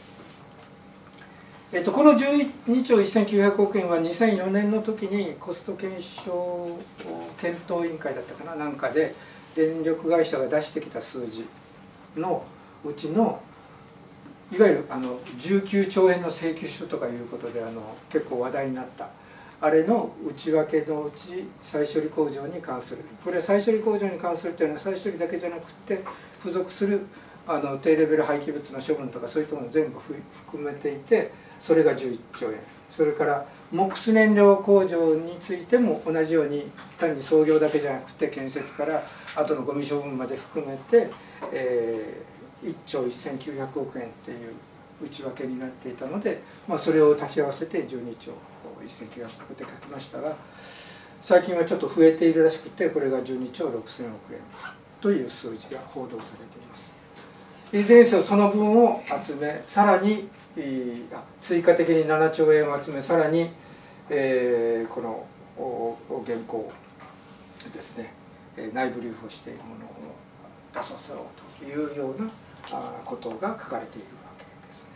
えっと、このじゅうにちょうせんきゅうひゃくおくえんはにせんよねんの時にコスト検証検討委員会だったかな、なんかで電力会社が出してきた数字のうちのいわゆるあのじゅうきゅうちょうえんの請求書とかいうことであの結構話題になったあれの内訳のうち再処理工場に関する、これは再処理工場に関するというのは再処理だけじゃなくて付属するあの低レベル廃棄物の処分とかそういったものを全部含めていて、それがじゅういっちょうえん。それからモックス燃料工場についても同じように単に操業だけじゃなくて建設から後のゴミ処分まで含めて、えー、いっちょうせんきゅうひゃくおくえんっていう内訳になっていたので、まあ、それを足し合わせてじゅうにちょうせんきゅうひゃくおくって書きましたが、最近はちょっと増えているらしくて、これがじゅうにちょうろくせんおくえんという数字が報道されています。いずれにせよその分を集め、さらに追加的にななちょうえんを集め、さらに、えー、この現行ですね、内部留保しているものを出させようというようなことが書かれているわけですね。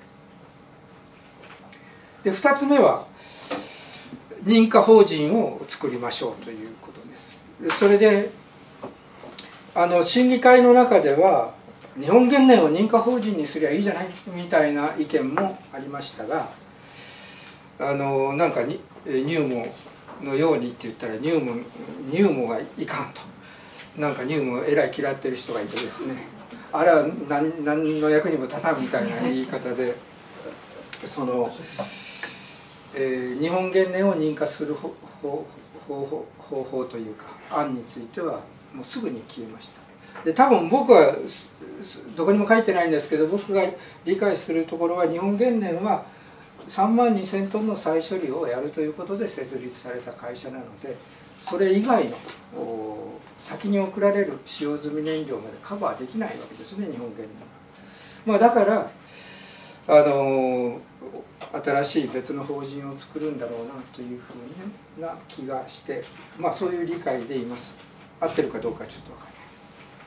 でふたつめは認可法人を作りましょうということです。それであの審議会の中では日本原燃を認可法人にすりゃいいじゃないみたいな意見もありましたが、あのなんかに入門のようにって言ったら入門入門がいかんと、なんか入門をえらい嫌ってる人がいてですね、あれは 何, 何の役にも立たんみたいな言い方で、その、えー、日本原燃を認可する方法方法というか案についてはもうすぐに消えました。で多分僕はどこにも書いてないんですけど、僕が理解するところは日本原燃はさんまんにせんトンの再処理をやるということで設立された会社なので、それ以外の先に送られる使用済み燃料までカバーできないわけですね、日本原燃は。まあ、だからあの新しい別の法人を作るんだろうなというふうな気がして、まあ、そういう理解でいます。合ってるかどうかちょっと分からない。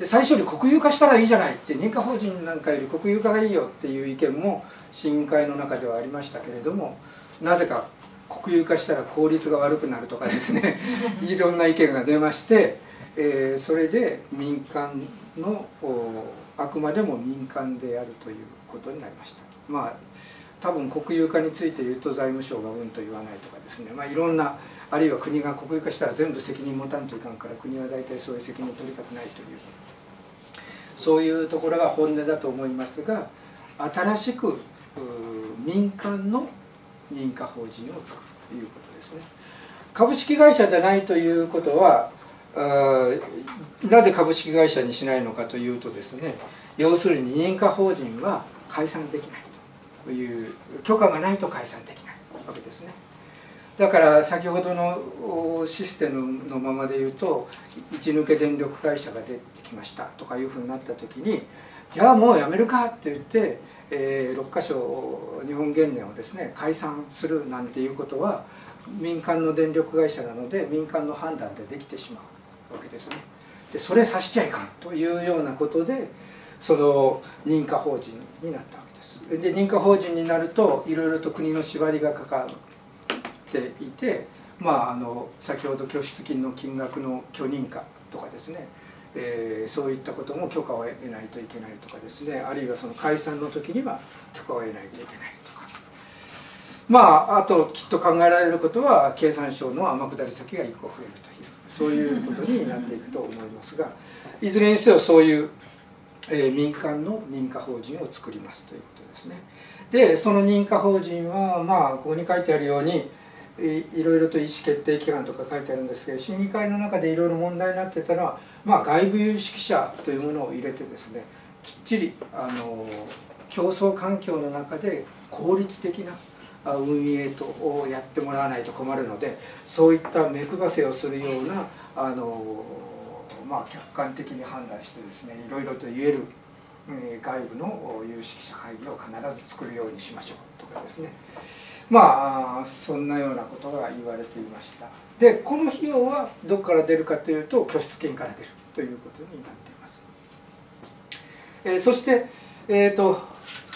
で再処理国有化したらいいじゃないって、認可法人なんかより国有化がいいよっていう意見も審議会の中ではありましたけれども、なぜか国有化したら効率が悪くなるとかですねいろんな意見が出まして、えー、それで民間のあくまでも民間であるということになりました。まあ多分国有化について言うと財務省がうんと言わないとかですね、まあ、いろんな、あるいは国が国有化したら全部責任持たんといかんから国は大体そういう責任を取りたくないという、そういうところが本音だと思いますが、新しく民間の認可法人を作るということですね。株式会社でないということは、なぜ株式会社にしないのかというとですね、要するに認可法人は解散できないという許可がないと解散できないわけですね。だから先ほどのシステムのままで言うと、一抜け電力会社が出てきましたとかいうふうになった時に、じゃあもうやめるかって言って、えー、ろっかしょ日本原燃をですね解散するなんていうことは民間の電力会社なので民間の判断でできてしまうわけですね。でそれさしちゃいかんというようなことで、その認可法人になったわけです。で認可法人になるといろいろと国の縛りがかかっていて、まあ、あの先ほど拠出金の金額の許認可とかですね、えー、そういったことも許可を得ないといけないとかですね、あるいはその解散の時には許可を得ないといけないとか、まああときっと考えられることは経産省の天下り先がいっこ増えるという、そういうことになっていくと思いますが、いずれにせよそういう、えー、民間の認可法人を作りますということですね。でその認可法人はまあここに書いてあるようにいろいろと意思決定機関とか書いてあるんですけど、審議会の中でいろいろ問題になってたのは、まあ、外部有識者というものを入れてですね、きっちりあの競争環境の中で効率的な運営とをやってもらわないと困るので、そういった目配せをするようなあの、まあ、客観的に判断してですね、いろいろと言える外部の有識者会議を必ず作るようにしましょうとかですね、まあそんなようなことが言われていました。でこの費用はどこから出るかというと拠出金から出るということになっています。えー、そしてえっ、ー、と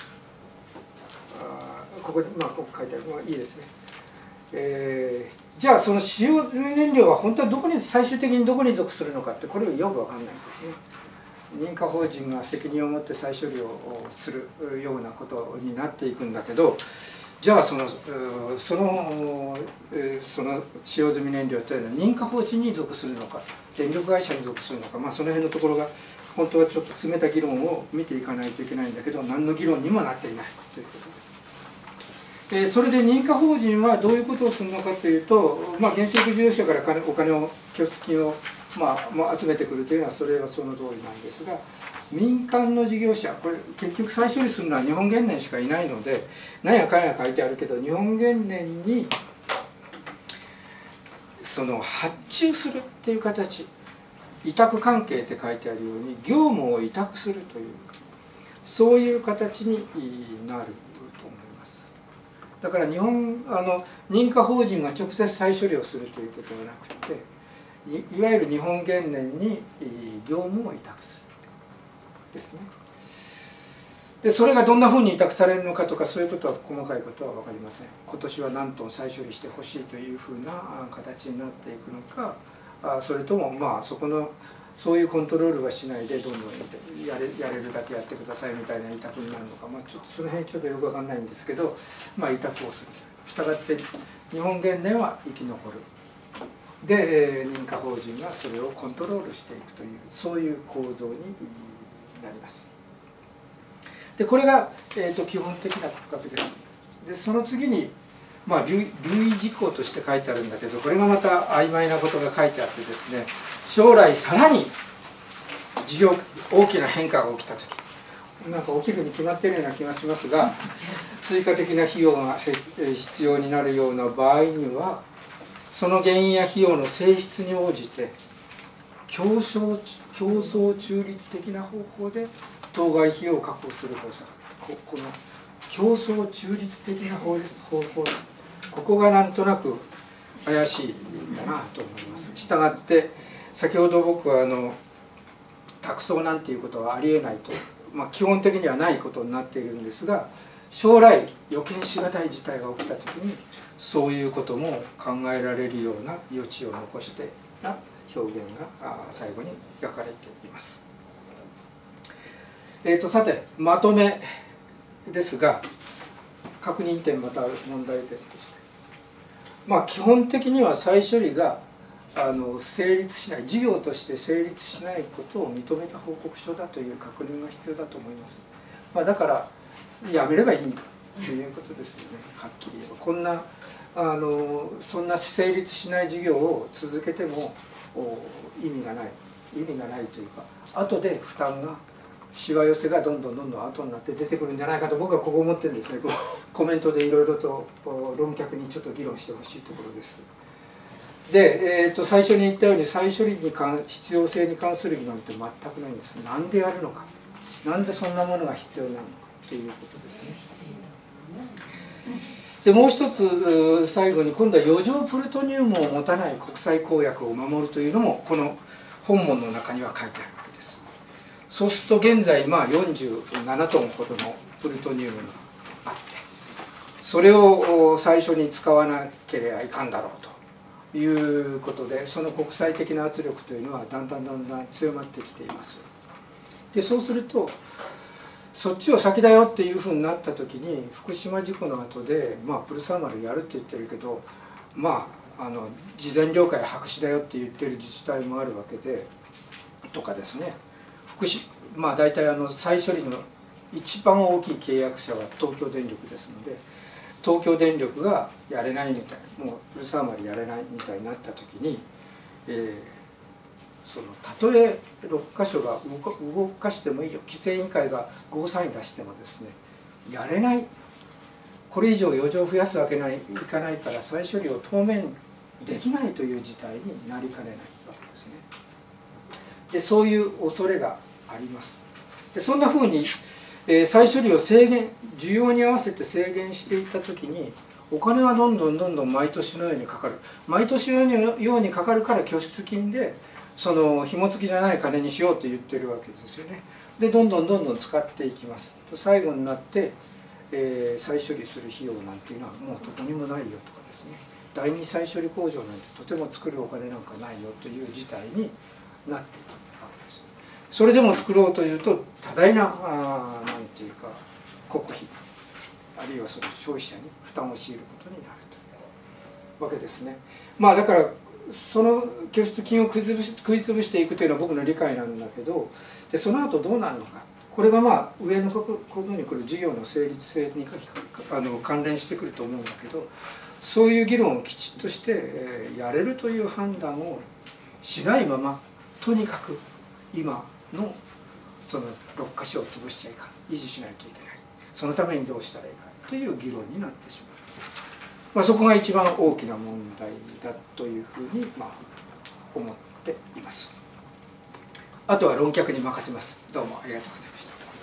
ここにまあここ書いてあるのはいいですね。えー、じゃあその使用済み燃料は本当はどこに最終的にどこに属するのかって、これはよく分かんないんですね。認可法人が責任を持って再処理をするようなことになっていくんだけど、じゃあそのそのその使用済み燃料というのは認可法人に属するのか電力会社に属するのか、まあ、その辺のところが本当はちょっと詰めた議論を見ていかないといけないんだけど、何の議論にもなっていないということです。えそれで認可法人はどういうことをするのかというと、まあ、原子力事業者から金お金を拠出金を、まあまあ、集めてくるというのはそれはその通りなんですが、民間の事業者、これ結局再処理するのは日本原燃しかいないので、何やかんや書いてあるけど日本原燃にその発注するっていう形、委託関係って書いてあるように業務を委託するという、そういう形になると思います。だから日本あの認可法人が直接再処理をするということはなくて、い, いわゆる日本原燃に業務を委託するですね。でそれがどんなふうに委託されるのかとか、そういうことは細かいことは分かりません。今年は何トン再処理してほしいというふうな形になっていくのか、それともまあそこのそういうコントロールはしないでどんどんや れ, やれるだけやってくださいみたいな委託になるのか、まあ、ちょっとその辺ちょっとよく分かんないんですけど、まあ、委託をする。したがって日本原燃は生き残る。で認可法人がそれをコントロールしていくという、そういう構造になります。でこれが、えー、と基本的な区画です。でその次に、まあ、類類事項として書いてあるんだけど、これがまた曖昧なことが書いてあってですね、将来さらに事業大きな変化が起きた時、なんか起きるに決まっているような気がしますが、追加的な費用が必要になるような場合には、その原因や費用の性質に応じて競争競争中立的な方法で当該費用を確保する方策、ここの競争中立的な方法、ここがなんとなく怪しいんだなと思います。したがって先ほど僕はあの託送なんていうことはありえないと、まあ、基本的にはないことになっているんですが、将来予見しがたい事態が起きた時にそういうことも考えられるような余地を残してな表現が最後に描かれています。えーとさてまとめですが、確認点また問題点として、まあ基本的には再処理があの成立しない、事業として成立しないことを認めた報告書だという確認が必要だと思います。まあ、だからやめればいいということですよね。はっきり言えばこんなあのそんな成立しない事業を続けても意味がない意味がないというか、後で負担がしわ寄せがどんどんどんどん後になって出てくるんじゃないかと僕はここ思ってるんですね。コメントでいろいろと論客にちょっと議論してほしいところです。で、えー、と最初に言ったように再処理に関必要性に関する議論って全くないんです。なんでやるのか、なんでそんなものが必要なのかということですね。でもう一つ最後に、今度は余剰プルトニウムを持たない国際公約を守るというのもこの本文の中には書いてあるわけです。そうすると現在まあよんじゅうななトンほどのプルトニウムがあって、それを最初に使わなければいかんだろうということで、その国際的な圧力というのはだんだんだんだん強まってきています。でそうするとそっちを先だよっていうふうになった時に、福島事故の後でまあプルサーマルやるって言ってるけど、まああの事前了解白紙だよって言ってる自治体もあるわけでとかですね、福島まあ大体あの再処理の一番大きい契約者は東京電力ですので、東京電力がやれないみたいな、もうプルサーマルやれないみたいになった時に、えーそのたとえろっかしょが動か、動かしてもいいよ、規制委員会がゴーサイン出してもですね、やれない、これ以上余剰を増やすわけないいかないから再処理を当面できないという事態になりかねないわけですね。でそういう恐れがあります。でそんなふうに、えー、再処理を制限、需要に合わせて制限していった時に、お金はどんどんどんどん毎年のようにかかる、毎年のようにかかるから拠出金でその紐付きじゃない金にしようと言ってるわけですよね。でどんどんどんどん使っていきます。最後になって、えー、再処理する費用なんていうのはもうどこにもないよとかですね、第二再処理工場なんてとても作るお金なんかないよという事態になっていくわけです。それでも作ろうというと多大なあなんていうか国費、あるいはその消費者に負担を強いることになるというわけですね。まあだからその拠出金を食いつぶし、食いつぶしていくというのは僕の理解なんだけど、でその後どうなるのか、これがまあ上のことに来る事業の成立性にあの関連してくると思うんだけど、そういう議論をきちっとして、えー、やれるという判断をしないまま、とにかく今のそのろっかしょを潰しちゃいかん、維持しないといけない、そのためにどうしたらいいかという議論になってしまう。まあ、そこが一番大きな問題だというふうにまあ思っています。あとは論客に任せます。どうもありがとうございま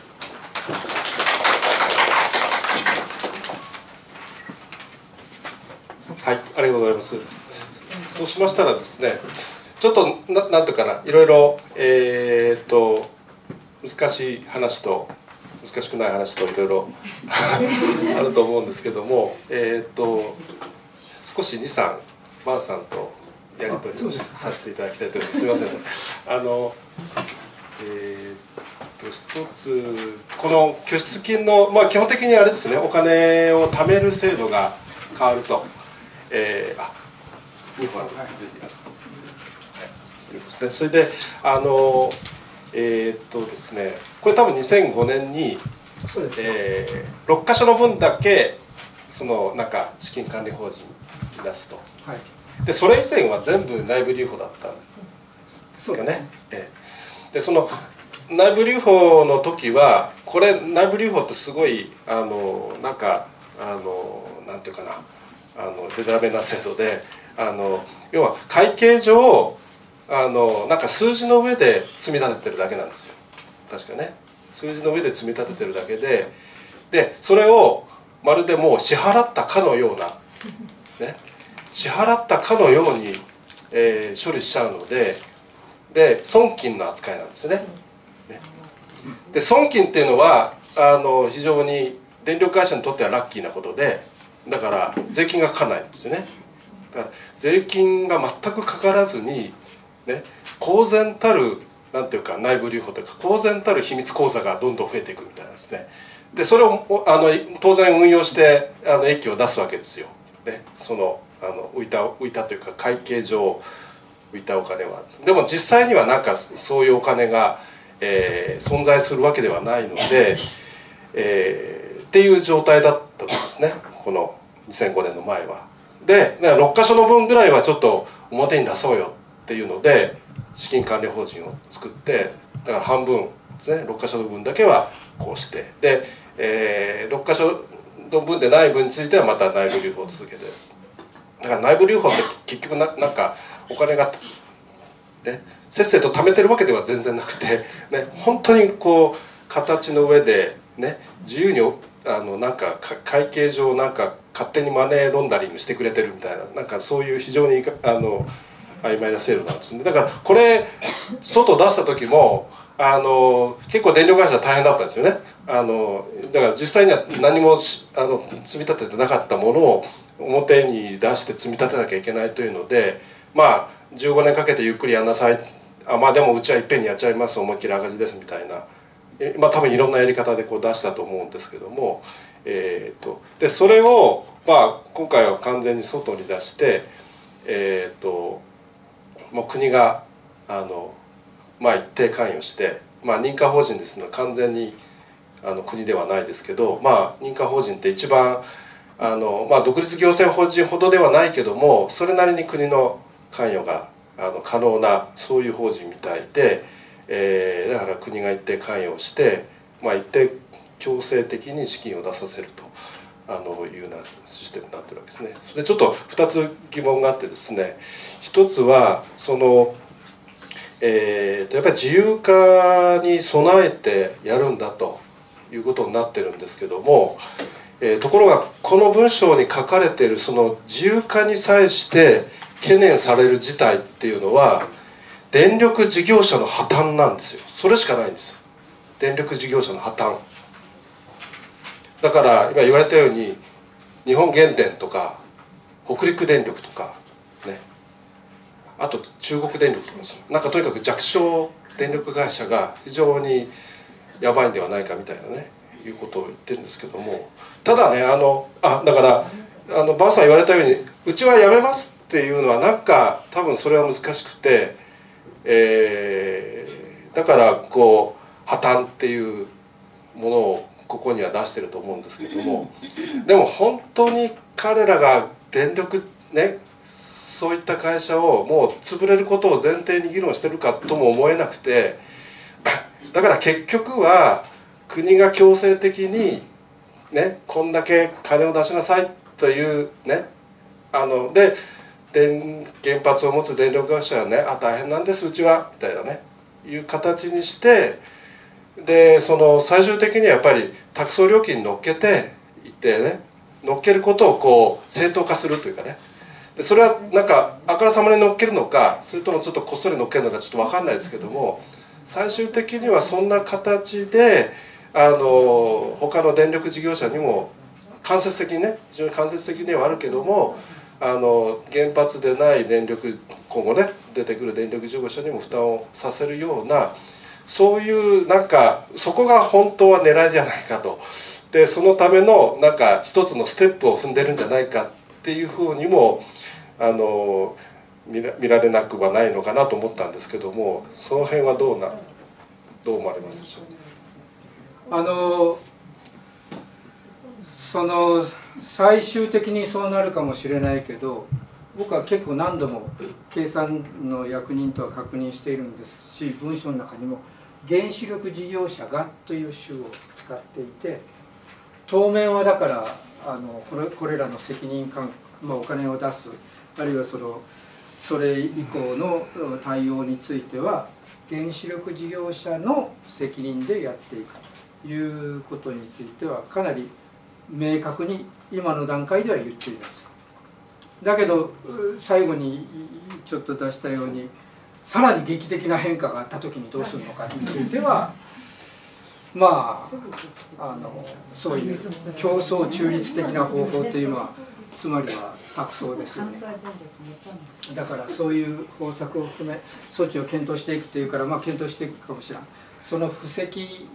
した。はい、ありがとうございます。そうしましたらですね、ちょっとななんとかないろいろえー、っと難しい話と難しくない話といろいろあると思うんですけども、えー、っと少しにさんマーさんとやり取りをさせていただきたいと思います。すみませんね。あのえー、っと一つこの拠出金の、まあ、基本的にあれですね、お金を貯める制度が変わると、えー、あにほんですね。それであのえー、っとですね、これ多分にせんごねんに、えー、ろっかしょの分だけそのなんか資金管理法人に出すと、はい、でそれ以前は全部内部留保だったんですかね。えー、でその内部留保の時はこれ内部留保ってすごいあのなんかあのなんていうかな、あのデタラメな制度で、あの要は会計上あのなんか数字の上で積み立ててるだけなんですよ。確かね、数字の上で積み立ててるだけで、でそれをまるでもう支払ったかのような、ね、支払ったかのように、えー、処理しちゃうので、で損金の扱いなんですよね。 ね、で損金っていうのはあの非常に電力会社にとってはラッキーなことで、だから税金がかからないんですよね。だから税金が全くかからずに、ね、公然たるなんていうか内部留保というか公然たる秘密口座がどんどん増えていくみたいなですね。でそれをあの当然運用してあの益を出すわけですよ。ね、そのあの浮いた浮いたというか会計上浮いたお金は。でも実際にはなんかそういうお金が、えー、存在するわけではないので、えー、っていう状態だったんですね、このにせんごねんの前は。でろっかしょの分ぐらいはちょっと表に出そうよっていうので資金管理法人を作って、だから半分ですね、ろっかしょの分だけはこうしてで、えー、ろっかしょの分でない分についてはまた内部留保を続けて、だから内部留保って結局 な, なんかお金が、ね、せっせと貯めてるわけでは全然なくて、ね、本当にこう形の上で、ね、自由にあのなんか会計上なんか勝手にマネーロンダリングしてくれてるみたいな、なんかそういう非常にあの曖昧な制度なんですね。だからこれ外出した時もあの結構電力会社は大変だったんですよね。あのだから実際には何もあの積み立ててなかったものを表に出して積み立てなきゃいけないというので、まあじゅうごねんかけてゆっくりやんなさい、あまあでもうちはいっぺんにやっちゃいます、思いっきり赤字ですみたいな、まあ多分いろんなやり方でこう出したと思うんですけども、えー、とでそれを、まあ、今回は完全に外に出して、えー、ともう国があの、まあ、一定関与して、まあ、認可法人ですので完全にあの国ではないですけど、まあ、認可法人って一番あの、まあ、独立行政法人ほどではないけどもそれなりに国の関与があの可能なそういう法人みたいで、えー、だから国が一定関与して、まあ、一定強制的に資金を出させるとあのいうようなシステムになってるわけですね。でちょっとふたつ疑問があってですね、ひとつはその、えー、とやっぱり自由化に備えてやるんだということになってるんですけども、えー、ところがこの文章に書かれているその自由化に際して懸念される事態っていうのは電力事業者の破綻なんですよ。それしかないんです。電力事業者の破綻だから今言われたように日本原電とか北陸電力とかね、あと中国電力とかです、なんかとにかく弱小電力会社が非常にやばいんではないかみたいなねいうことを言ってるんですけども、ただねあのあだからあのバンさん言われたようにうちはやめますっていうのはなんか多分それは難しくて、えー、だからこう破綻っていうものをここには出してると思うんですけども、でも本当に彼らが電力ねそういった会社をもう潰れることを前提に議論してるかとも思えなくて、だから結局は国が強制的にねこんだけ金を出しなさいというねあので電原発を持つ電力会社はねあ大変なんですうちはみたいなねいう形にして、でその最終的にはやっぱり託送料金に乗っけていってね乗っけることをこう正当化するというかね、でそれはなんかあからさまに乗っけるのかそれともちょっとこっそり乗っけるのかちょっと分かんないですけども、最終的にはそんな形であの他の電力事業者にも間接的にね非常に間接的にはあるけどもあの原発でない電力今後ね出てくる電力事業者にも負担をさせるようなそういうなんかそこが本当は狙いじゃないかと、でそのためのなんか一つのステップを踏んでるんじゃないかっていうふうにもあの見ら、見られなくはないのかなと思ったんですけども、その辺はどうなどう思われますでしょうか。 あのその最終的にそうなるかもしれないけど、僕は結構何度も経産の役人とは確認しているんですし、文書の中にも原子力事業者がという種を使っていて、当面はだからあのこれ、これらの責任関係、まあ、お金を出すあるいはそのそれ以降の対応については原子力事業者の責任でやっていくということについてはかなり明確に今の段階では言っています。だけど最後にちょっと出したようにさらに劇的な変化があった時にどうするのかについてはまああのそういう競争中立的な方法っていうのはつまりは託送ですよね。だからそういう方策を含め措置を検討していくっていうから、まあ検討していくかもしれない。その布石、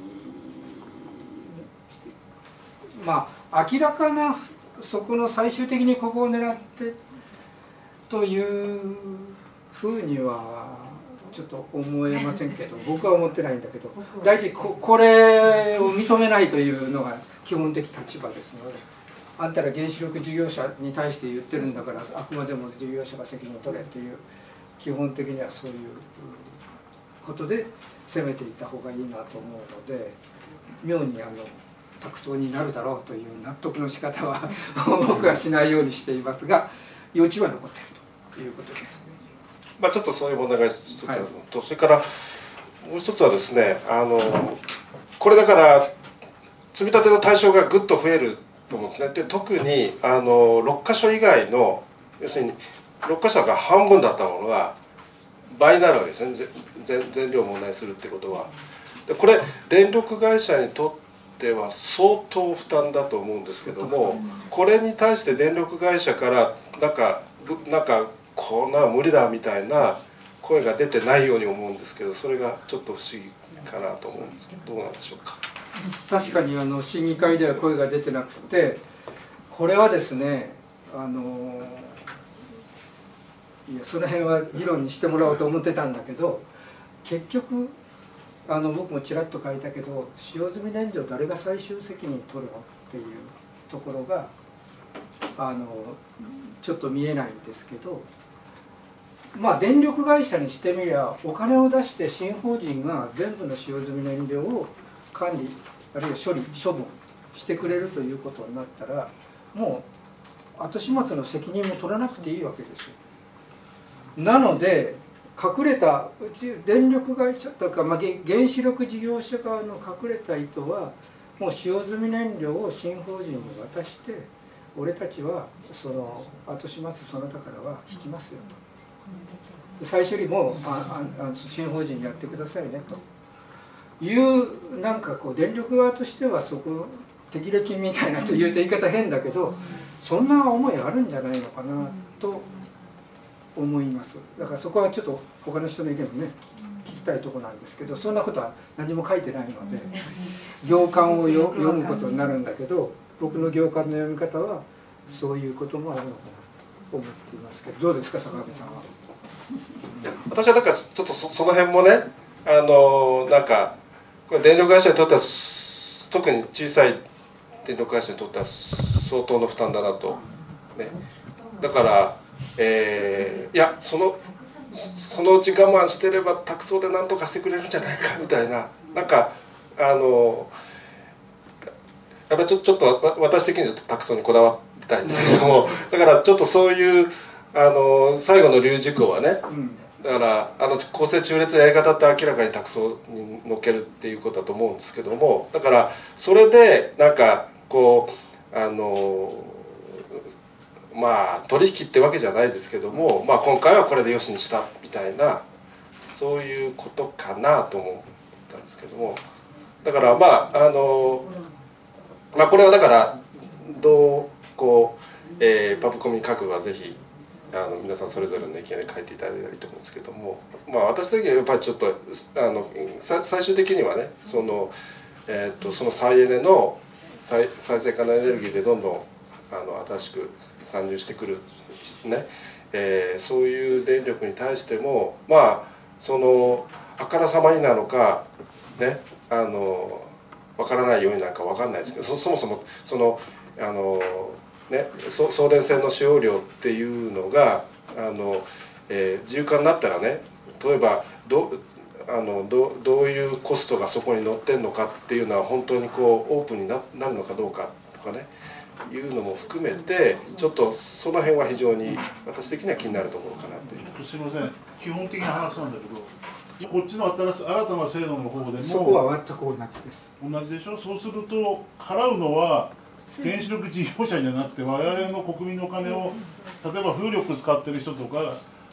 まあ明らかなそこの最終的にここを狙ってというふうにはちょっと思えませんけど、僕は思ってないんだけど、第一 こ, これを認めないというのが基本的立場ですので、あんたら原子力事業者に対して言ってるんだからあくまでも事業者が責任を取れという、基本的にはそういうことで攻めていった方がいいなと思うので、妙にあの託送になるだろうという納得の仕方は僕はしないようにしていますが、余地は残っているということです。 まあちょっとそういう問題が一つあるのと、はい、それからもう一つはですね、あのこれだから積み立ての対象がぐっと増えると思うんですね。で特にあのろっかしょ以外の、要するにろっかしょが半分だったものが倍になるわけですよね、全, 全量問題するってことは。でこれ電力会社にとっては相当負担だと思うんですけども、これに対して電力会社からなんかなんかこんな無理だみたいな声が出てないように思うんですけど、それがちょっと不思議かなと思うんですけど、どうなんでしょうか。 確かにあの審議会では声が出てなくて、これはですね、あのいやその辺は議論にしてもらおうと思ってたんだけど、結局あの僕もちらっと書いたけど、使用済み燃料誰が最終責任取るのっていうところがあのちょっと見えないんですけど、まあ電力会社にしてみりゃお金を出して新法人が全部の使用済み燃料を管理あるいは処理処分してくれるということになったら、もう後始末の責任も取らなくていいわけですよ。なので隠れたうち電力会社とか、まあ、原子力事業者側の隠れた意図は、もう使用済み燃料を新法人に渡して、俺たちはその後始末その他からは引きますよと、再処理もああ新法人にやってくださいねという、なんかこう電力側としてはそこ手切れ金みたいなというと言い方変だけど、そんな思いあるんじゃないのかなと思います。だからそこはちょっと他の人の意見もね聞きたいところなんですけど、そんなことは何も書いてないので行間をよ読むことになるんだけど、僕の行間の読み方はそういうこともあるのかなと思っていますけど、どうですか坂上さんは。 私はだからちょっと そ, その辺もね、あのなんかこれ電力会社にとっては特に小さい電力会社にとっては相当の負担だなと、ね、だからえー、いやそのそのうち我慢してれば託送で何とかしてくれるんじゃないかみたいな、なんかあのやっぱりちょ, ちょっと私的には託送にこだわりたいんですけども、だからちょっとそういうあの最後の留事項はね、だからあの公正中立のやり方って明らかに託送に乗っけるっていうことだと思うんですけども、だからそれでなんかこうあのまあ取引ってわけじゃないですけども、まあ、今回はこれでよしにしたみたいな、そういうことかなと思ったんですけども、だからまああの、まあ、これはだからどうこう、えー、パブコミに書くはぜひあの皆さんそれぞれの意見で書いていただいたらいいと思うんですけども、まあ、私的にはやっぱりちょっとあの最終的にはね、その、えー、とその再エネの 再, 再生可能エネルギーでどんどんあの新しく参入してくる、ねえー、そういう電力に対しても、まあそのあからさまになのかね、あの分からないようになんか分かんないですけど、 そ, そもそもそのあの、ね、送電線の使用量っていうのがあの、えー、自由化になったらね、例えばどあの ど, どういうコストがそこに乗ってんのかっていうのは本当にこうオープンに な, なるのかどうかとかね、いうのも含めてちょっとその辺は非常に私的には気になるところかなという。 すみません、基本的な話なんだけど、こっちの新し新たな制度の方でもそこは全く同じです。 同じでしょ。そうすると払うのは原子力事業者じゃなくて、我々の国民のお金を例えば風力使ってる人とか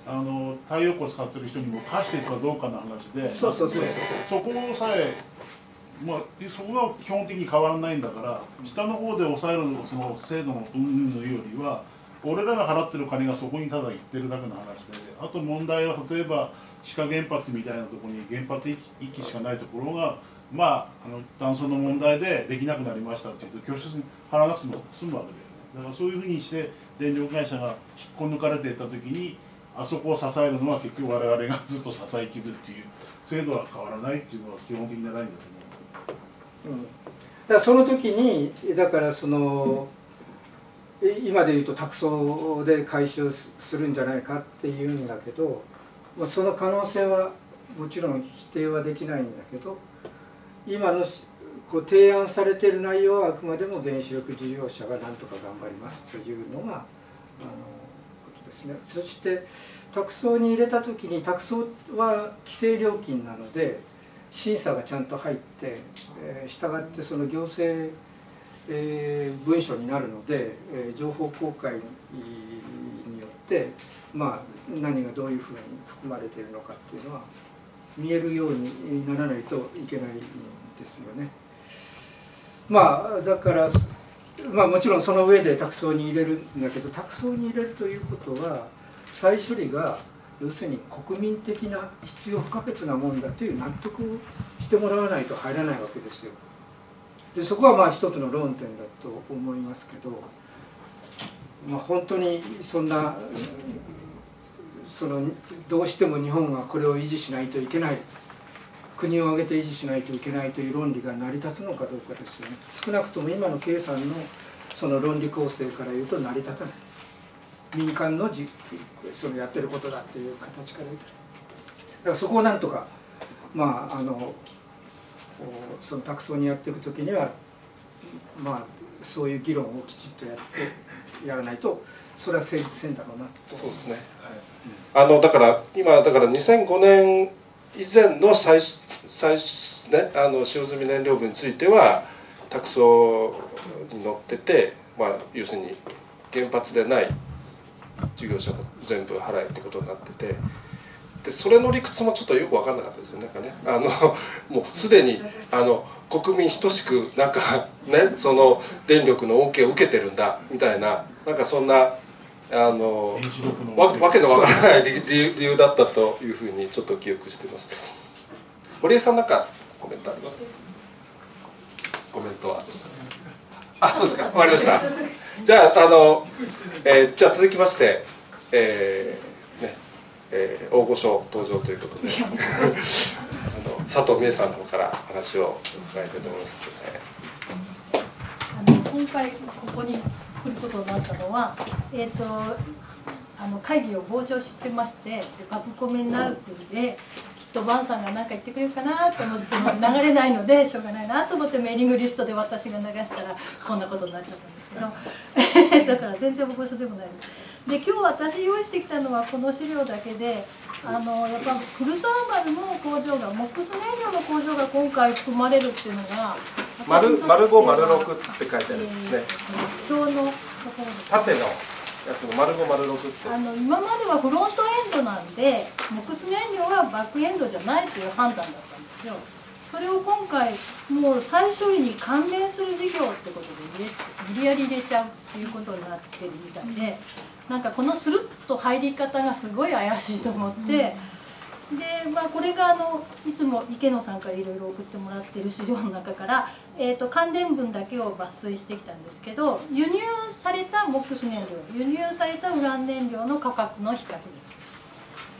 あの太陽光使ってる人にも貸していくかどうかの話で、 そうそうそうそこさえ、まあ、そこが基本的に変わらないんだから、下の方で抑えるその制度の云々のよりは、俺らが払ってる金がそこにただ行ってるだけの話で、あと問題は例えば志賀原発みたいなところに原発いっきしかないところが、まあ、あの断層の問題でできなくなりましたっていうと、教室に払わなくても済むわけだよね。だからそういうふうにして電力会社が引っこ抜かれていった時に、あそこを支えるのは結局我々がずっと支えきるっていう制度は変わらないっていうのは基本的なラインだと思う。うん、 だからその時にだからその今でいうと託送で回収するんじゃないかっていうんだけど、まあ、その可能性はもちろん否定はできないんだけど、今のこう提案されている内容はあくまでも原子力事業者がなんとか頑張りますというのがあのことですね。そして託送に入れた時に、託送は規制料金なので審査がちゃんと入って、えー、従ってその行政、えー、文書になるので、えー、情報公開によって、まあ、何がどういうふうに含まれているのかっていうのは見えるようにならないといけないんですよね。まあだから、まあ、もちろんその上で託送に入れるんだけど、託送に入れるということは再処理が要するに国民的な必要不可欠なもんだという納得をしてもらわないと入らないわけですよ。でそこはまあ一つの論点だと思いますけど、まあ、本当にそんなそのどうしても日本はこれを維持しないといけない、国を挙げて維持しないといけないという論理が成り立つのかどうかですよね。少なくとも今の経産のその論理構成から言うと成り立たない。民間のじそのやってることだっていう形から言うと、だからそこをなんとか、まああのその託送にやっていく時には、まあそういう議論をきちっとやってやらないとそれは成立せんだろうなと。 そうですね、はい、あのだから今だからにせんごねん以前の最最、ね、あの使用済み燃料分については託送に乗ってて、まあ、要するに原発でない事業者が全部払えってことになってて、でそれの理屈もちょっとよく分かんなかったですよね。なんかね、あのもうすでにあの国民等しくなんかね、その電力の恩恵を受けてるんだみたいな、なんかそんなあのわ, わけのわからない 理, 理由だったというふうにちょっと記憶しています。堀江さん、なんかコメントあります？コメントはあ、そうですか、わかりました。じゃあ、あの、えー、じゃあ続きまして、えーねえー、大御所登場ということであの佐藤美恵さんの方から話を伺いたいと思います。すいません。 あの今回ここに来ることになったのは、えーと、あの会議を傍聴してまして、パブコメになるっていうんで、きっとバンさんが何か言ってくれるかなと思っても流れないのでしょうがないなと思ってメーリングリストで私が流したらこんなことになっちゃったんですけどだから全然大御所でもないで、今日私用意してきたのはこの資料だけで、あのやっぱプルサーマルの工場がモックス燃料の工場が今回含まれるっていうのが丸ご丸ろくって書いてあるんですね。 表のところ縦のやつの丸ご丸ろくって、 あの今まではフロントエンドなんでモックス燃料はバックエンドじゃないという判断だったんですよ。それを今回もう再処理に関連する事業ってことで入れ無理やり入れちゃうっていうことになってるみたいで、なんかこのスルッと入り方がすごい怪しいと思って、で、まあ、これがあのいつも池野さんからいろいろ送ってもらっている資料の中から、えーと関連文だけを抜粋してきたんですけど、輸入されたモックス燃料、輸入されたウラン燃料の価格の比較です。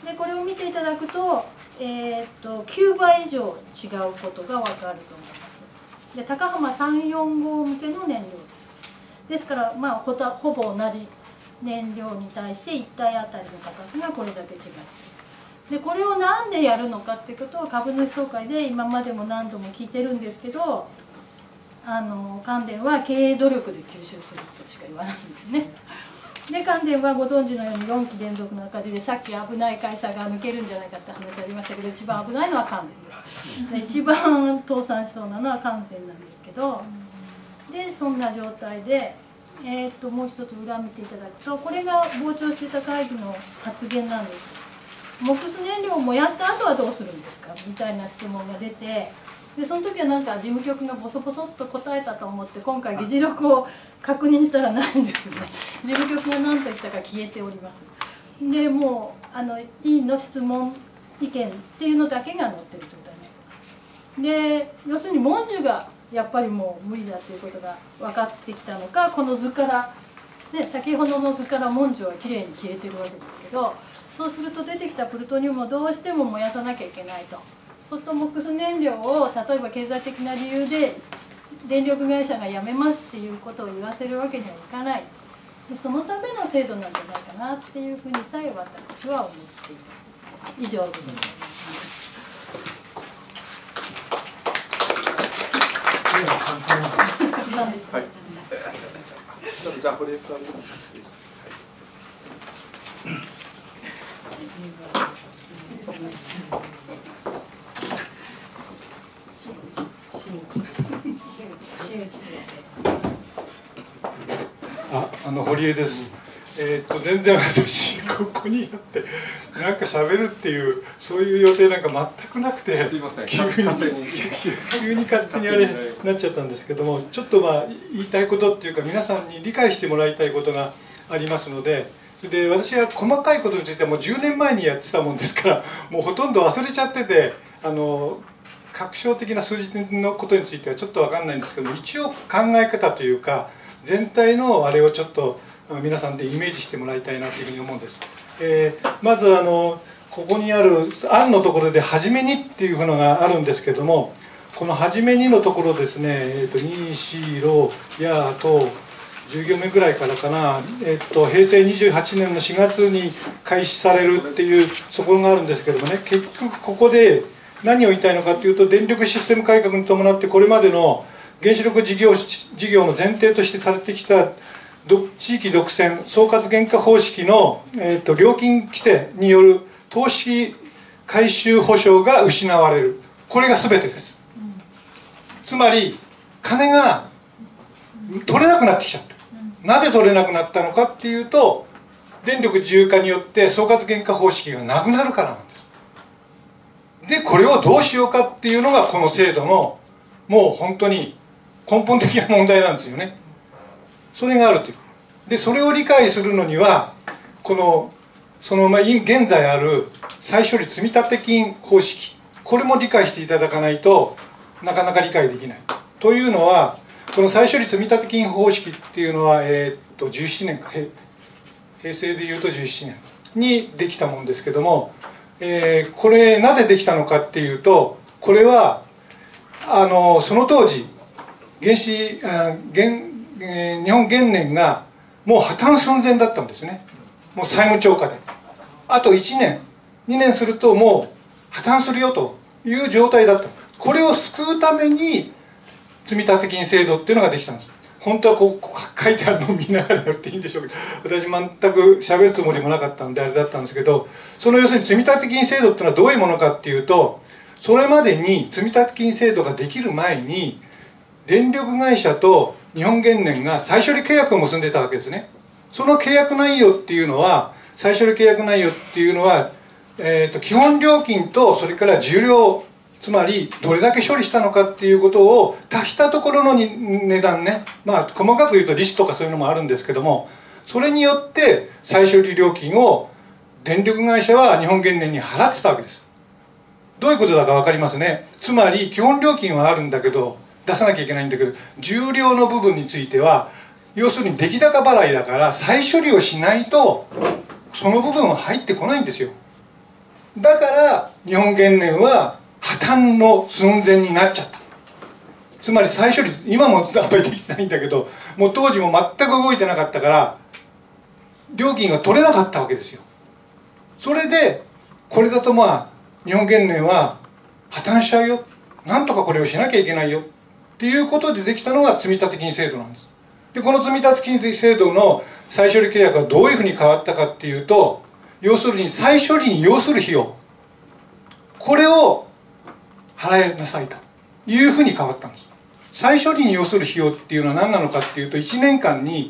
でこれを見ていただくと、えーときゅうばい以上違うことが分かると思います。で高浜さんよんご向けの燃料です。ですから、まあ、ほ, たほぼ同じ燃料に対していったいあたりの価格がこれだけ違う。でこれをなんでやるのかっていうことを株主総会で今までも何度も聞いてるんですけど、あの関電は経営努力で吸収するとしか言わないんですね。で関電はご存知のようによんき連続の赤字で、さっき危ない会社が抜けるんじゃないかって話ありましたけど、一番危ないのは関電です。で一番倒産しそうなのは関電なんですけど、でそんな状態でえー、ともう一つ裏見ていただくと、これが傍聴していた会議の発言なんです。モクス燃料を燃やした後はどうするんですかみたいな質問が出て、でその時はなんか事務局がボソボソっと答えたと思って、今回議事録を確認したらないんですね。事務局が何と言ったか消えております。でもうあの委員の質問意見っていうのだけが載ってる状態になってます。で要するに文字がやっぱりもう無理だということが分かってきたのか、この図から、ね、先ほどの図から文字はきれいに消えてるわけですけど、そうすると出てきたプルトニウムをどうしても燃やさなきゃいけないと。そうするとモックス燃料を例えば経済的な理由で電力会社がやめますっていうことを言わせるわけにはいかない。でそのための制度なんじゃないかなっていうふうにさえ私は思っています。以上でございます。 はい。じゃあ堀江さん。 あ、あの堀江です。えー、っと全然私ここにあってなんか喋るっていうそういう予定なんか全くなくて、 すいません、 急に急に勝手にあれになっちゃったんですけども、ちょっとまあ言いたいことっていうか皆さんに理解してもらいたいことがありますので、で私は細かいことについてはもうじゅうねんまえにやってたもんですからもうほとんど忘れちゃってて、あの確証的な数字のことについてはちょっと分かんないんですけども、一応考え方というか全体のあれをちょっと皆さんでイメージしてもらいたいなというふうに思うんです。えー、まずあのここにある案のところで「はじめに」っていうのがあるんですけども、この「はじめに」のところですね、えー、とにしろやとじゅう行目ぐらいからかな、えー、と平成にじゅうはちねんのしがつに開始されるっていうそこがあるんですけどもね、結局ここで何を言いたいのかというと、電力システム改革に伴ってこれまでの原子力事業事業の前提としてされてきた地域独占総括原価方式の、えー、と料金規制による投資回収保証が失われる、これが全てです。つまり金が取れなくなってきちゃった。なぜ取れなくなったのかっていうと、電力自由化によって総括原価方式がなくなるからなんです。でこれをどうしようかっていうのがこの制度のもう本当に根本的な問題なんですよね。それがあるという。でそれを理解するのにはこのそのまあ現在ある再処理積立金方式、これも理解していただかないとなかなか理解できない。というのはこの再処理積立金方式っていうのは、えー、っとじゅうななねんか平、平成でいうとじゅうななねんにできたもんですけども、えー、これなぜできたのかっていうと、これはあのその当時原子あ原、えー、日本原燃がもう破綻寸前だったんですね。もう債務超過であといちねんにねんするともう破綻するよという状態だった。これを救うために積立金制度っていうのができたんです。本当はこう書いてあるのを見ながらやっていいんでしょうけど、私全く喋るつもりもなかったんであれだったんですけど、その要するに積立金制度っていうのはどういうものかっていうと、それまでに積立金制度ができる前に電力会社と日本原燃が再処理契約を結んでたわけですね。その契約内容っていうのは、再処理契約内容っていうのは、えー、と基本料金とそれから重量、つまりどれだけ処理したのかっていうことを足したところのに値段ね、まあ細かく言うと利子とかそういうのもあるんですけども、それによって再処理料金を電力会社は日本原燃に払ってたわけです。どういうことだか分かりますね。つまり基本料金はあるんだけど出さなきゃいけないんだけど、重量の部分については要するに出来高払いだから再処理をしないとその部分は入ってこないんですよ。だから日本原燃は破綻の寸前になっちゃった。つまり再処理今もあんまりできてないんだけど、もう当時も全く動いてなかったから料金が取れなかったわけですよ。それでこれだとまあ日本原燃は破綻しちゃうよ、なんとかこれをしなきゃいけないよっていうことでできたのが積立金制度なんです。でこの積立金制度の再処理契約はどういうふうに変わったかっていうと、要するに再処理に要する費用、これを払いなさいというふうに変わったんです。再処理に要する費用っていうのは何なのかっていうと、いちねんかんに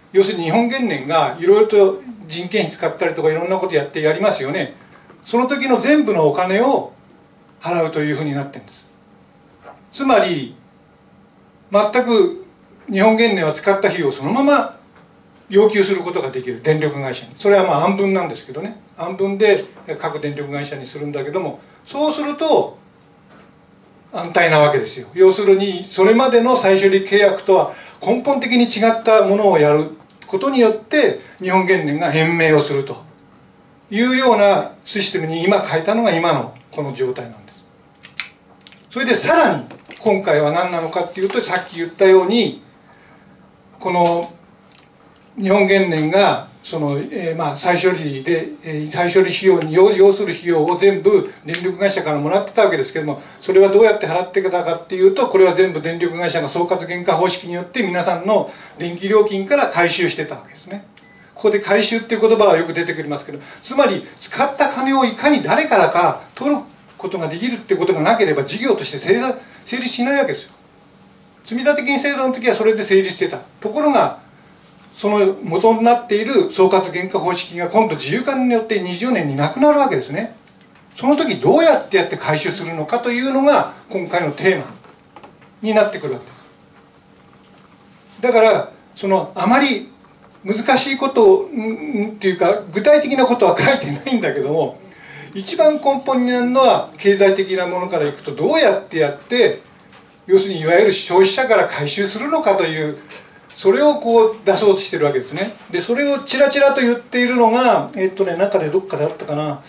要するに日本原燃がいろいろと人件費使ったりとかいろんなことやってやりますよね。その時の全部のお金を払うというふうになってるんです。つまり全く日本原燃は使った費用をそのまま要求することができる、電力会社に。それはまあ案分なんですけどね、案分で各電力会社にするんだけども、そうすると安泰なわけですよ。要するにそれまでの再処理契約とは根本的に違ったものをやることによって日本原燃が延命をするというようなシステムに今変えたのが今のこの状態なんです。それでさらに今回は何なのかっていうと、さっき言ったようにこの日本原燃がその、えー、まあ再処理で、えー、再処理費用に要要する費用を全部電力会社からもらってたわけですけども、それはどうやって払ってたかっていうと、これは全部電力会社が総括原価方式によって皆さんの電気料金から回収してたわけですね。ここで回収っていう言葉はよく出てくりますけど、つまり使った金をいかに誰からか取ることができるってことがなければ事業として成立しないわけですよ。積立金制度の時はそれで成立してた。ところがその元になっている総括原価方式が今度自由化によってにじゅうねんになくなるわけですね。その時どうやってやって回収するのかというのが今回のテーマになってくるわけです。だからそのあまり難しいことっていうか具体的なことは書いてないんだけども、一番根本になるのは経済的なものからいくと、どうやってやって要するにいわゆる消費者から回収するのかという、それをこう出そうとしてるわけですね。でそれをチラチラと言っているのがえっとね中でどっかであったかな、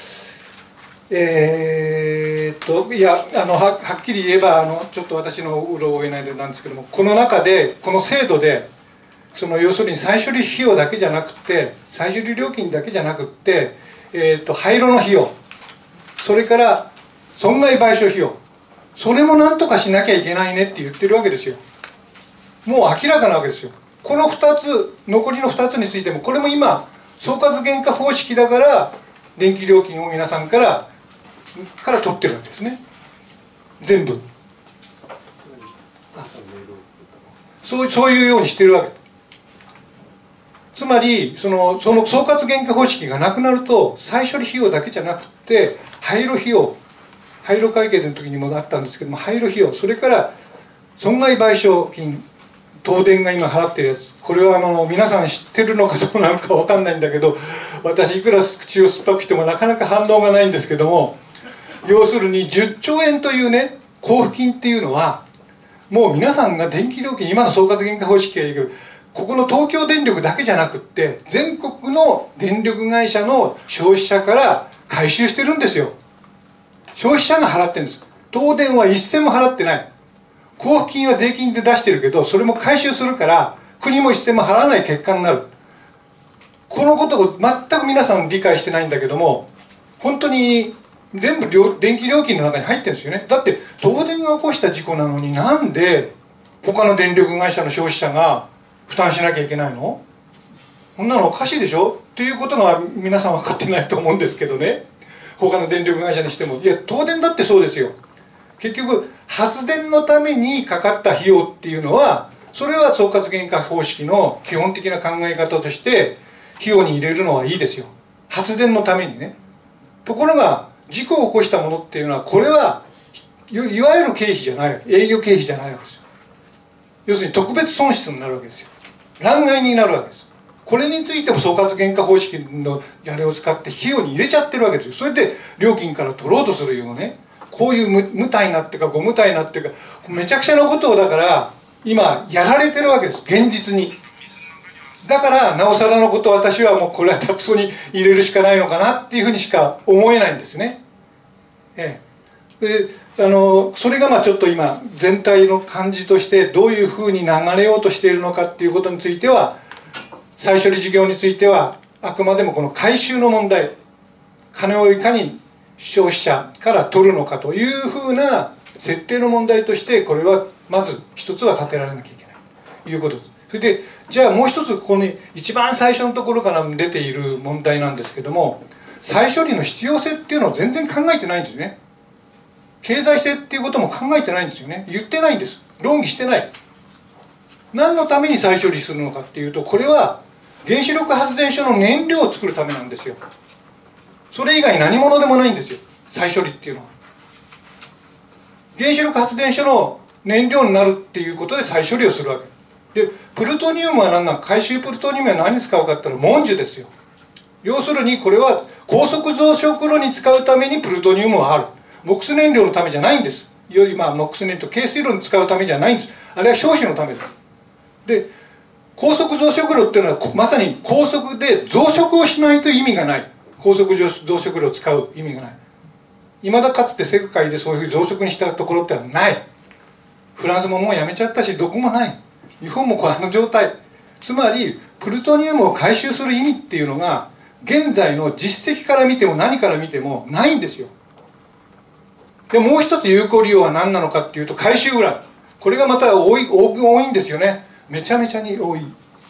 えー、っといやあの は, はっきり言えばあのちょっと私のうろを得ないでなんですけども、この中でこの制度でその要するに再処理費用だけじゃなくて再処理料金だけじゃなくって、えー、っと廃炉の費用、それから損害賠償費用、それもなんとかしなきゃいけないねって言ってるわけですよ。もう明らかなわけですよ。このふたつ、残りのふたつについても、これも今総括原価方式だから電気料金を皆さんからから取ってるわけですね、全部。そうそういうようにしてるわけ。つまりそのその総括原価方式がなくなると、再処理費用だけじゃなくて廃炉費用、廃炉会計の時にもあったんですけども、廃炉費用、それから損害賠償金、東電が今払ってるやつ、これはあの皆さん知ってるのかどうなのか分かんないんだけど、私いくら口を酸っぱくしてもなかなか反応がないんですけども、要するにじゅっちょうえんというね交付金っていうのは、もう皆さんが電気料金、今の総括原価方式がいく、ここの東京電力だけじゃなくって全国の電力会社の消費者から回収してるんですよ。消費者が払ってるんです。東電は一銭も払ってない。交付金は税金で出してるけど、それも回収するから国も一銭も払わない結果になる。このことを全く皆さん理解してないんだけども、本当に全部電気料金の中に入ってるんですよね。だって東電が起こした事故なのに、なんで他の電力会社の消費者が負担しなきゃいけないの？こんなのおかしいでしょっていうことが皆さん分かってないと思うんですけどね。他の電力会社にしても、いや東電だってそうですよ。結局発電のためにかかった費用っていうのは、それは総括原価方式の基本的な考え方として費用に入れるのはいいですよ、発電のためにね。ところが事故を起こしたものっていうのは、これはいわゆる経費じゃない、営業経費じゃないわけですよ。要するに特別損失になるわけですよ、欄外になるわけです。これについても総括原価方式のあれを使って費用に入れちゃってるわけですよ。それで料金から取ろうとするようなね、こういう無無体なっていうかご無体なっていうかめちゃくちゃなことをだから今やられてるわけです、現実に。だからなおさらのことを私はもうこれはタクソに入れるしかないのかなっていうふうにしか思えないんですね。ええ、であのそれがまあちょっと今全体の感じとしてどういうふうに流れようとしているのかっていうことについては、再処理事業についてはあくまでもこの回収の問題、金をいかに消費者から取るのかというふうな設定の問題として、これはまず一つは立てられなきゃいけないということです。それでじゃあもう一つ、ここに一番最初のところから出ている問題なんですけども、再処理の必要性っていうのを全然考えてないんですよね。経済性っていうことも考えてないんですよね。言ってないんです、論議してない。 何のために再処理するのかっていうと、これは原子力発電所の燃料を作るためなんですよ。それ以外何物でもないんですよ、再処理っていうのは。原子力発電所の燃料になるっていうことで再処理をするわけで、プルトニウムは何なのか、回収プルトニウムは何に使うかって言ったら文殊ですよ。要するにこれは高速増殖炉に使うためにプルトニウムはある。モックス燃料のためじゃないんです。よりまあモックス燃料、軽水炉に使うためじゃないんです。あれは少子のためです。で、高速増殖炉っていうのはまさに高速で増殖をしないと意味がない。高速増殖炉を使う意味がない。いまだかつて世界でそういう増殖にしたところってのはない。フランスももうやめちゃったし、どこもない。日本もこの状態。つまりプルトニウムを回収する意味っていうのが現在の実績から見ても何から見てもないんですよ。でもう一つ有効利用は何なのかっていうと回収ウラン。これがまた多い、多いんですよね。めちゃめちゃに多い。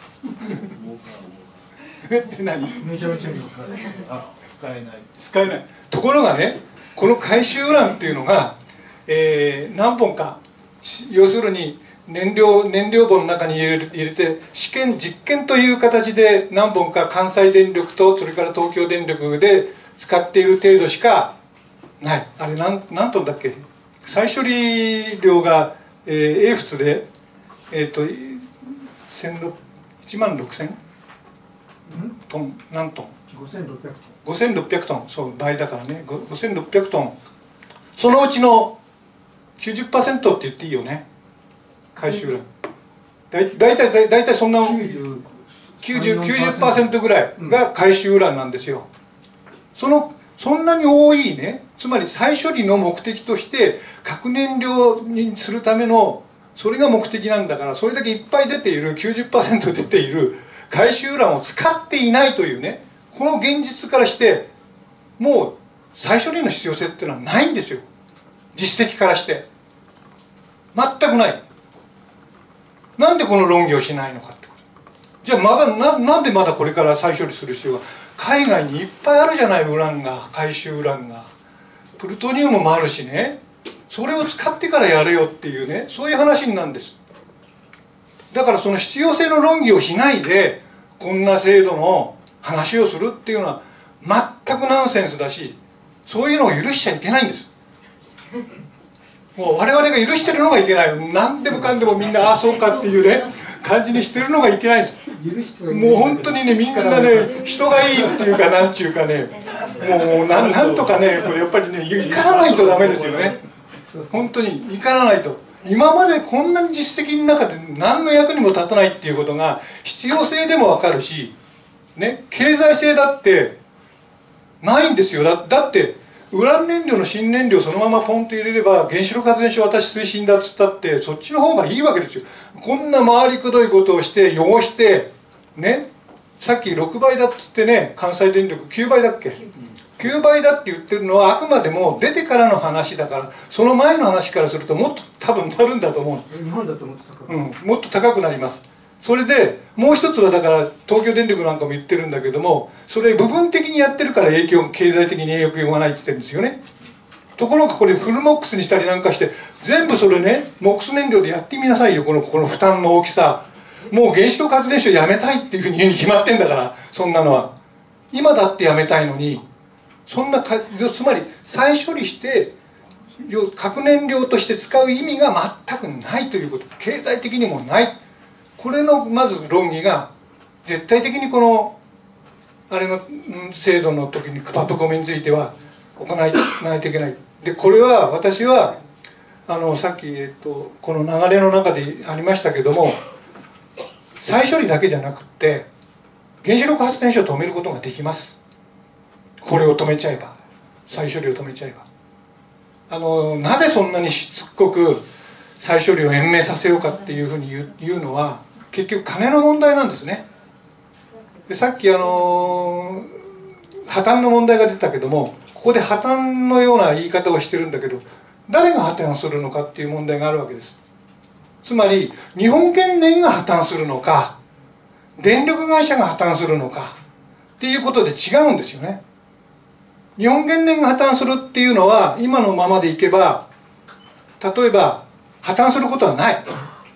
何？ めちゃめちゃにあ、使えない。 使えない。ところがね、この回収ウランっていうのが、えー、何本か、要するに燃料燃料棒の中に入れる入れて試験実験という形で何本か関西電力とそれから東京電力で使っている程度しかない。あれ何何トンだっけ？再処理量が、えー、英仏でえっ、ー、といちまんろくせんトン、何トン？ ごせんろっぴゃくトン。 ごせんろっぴゃくトン、そう倍だからね。ごせんろっぴゃくトン。そのうちの きゅうじゅっパーセント って言っていいよね。回収ウラン。だいたいだいたいそんなきゅうじゅう、きゅうじゅっパーセント ぐらいが回収ウランなんですよ。そのそんなに多いね、つまり再処理の目的として核燃料にするためのそれが目的なんだから、それだけいっぱい出ている きゅうじゅっパーセント 出ている回収ウランを使っていないというね、この現実からしてもう再処理の必要性っていうのはないんですよ。実績からして全くない。なんでこの論議をしないのかってこと。じゃあまだ な, なんでまだこれから再処理する必要が、海外にいっぱいあるじゃない、ウランが、回収ウランが、プルトニウムもあるしね、それを使ってからやれよっていうね、そういう話になるんです。だからその必要性の論議をしないでこんな制度の話をするっていうのは全くナンセンスだし、そういうのを許しちゃいけないんです。もう我々が許してるのがいけない。何でもかんでもみんなああそうかっていうね感じにしてるのがいけないんです。もう本当にね、みんなね、人がいいっていうかなんちゅうかね、もうなんなんとかね、これやっぱりね、怒らないとダメですよね。本当に怒らないと。今までこんなに実績の中で何の役にも立たないっていうことが必要性でも分かるし、ね、経済性だってないんですよ。 だ, だってウラン燃料の新燃料そのままポンと入れれば原子力発電所私推進だっつったってそっちの方がいいわけですよ。こんな回りくどいことをして汚してね、さっきろくばいだっつってね、関西電力きゅうばいだっけ、きゅうばいだって言ってるのはあくまでも出てからの話だから、その前の話からするともっと多分なるんだと思う。 日本だともっと高く、 うん、もっと高くなります。それでもう一つはだから東京電力なんかも言ってるんだけども、それ部分的にやってるから影響経済的に影響がないって言ってるんですよね。ところがこれフルモックスにしたりなんかして全部それね、モックス燃料でやってみなさいよ。このこの負担の大きさ、もう原子力発電所やめたいっていうふうに言うに決まってんだから、そんなのは今だってやめたいのに、そんなかつまり再処理して核燃料として使う意味が全くないということ、経済的にもない。これのまず論議が絶対的にこのあれの制度の時にパプコメについては行わないといけない。でこれは私はあのさっき、えっと、この流れの中でありましたけども、再処理だけじゃなくって原子力発電所を止めることができます。これを止めちゃえば、再処理を止めちゃえば。あのなぜそんなにしつこく再処理を延命させようかっていうふうに言う、言うのは結局金の問題なんですね。でさっきあの破綻の問題が出たけども、ここで破綻のような言い方をしてるんだけど、誰が破綻するのかっていう問題があるわけです。つまり日本原燃が破綻するのか電力会社が破綻するのかっていうことで違うんですよね。日本原燃が破綻するっていうのは今のままでいけば、例えば破綻することはない。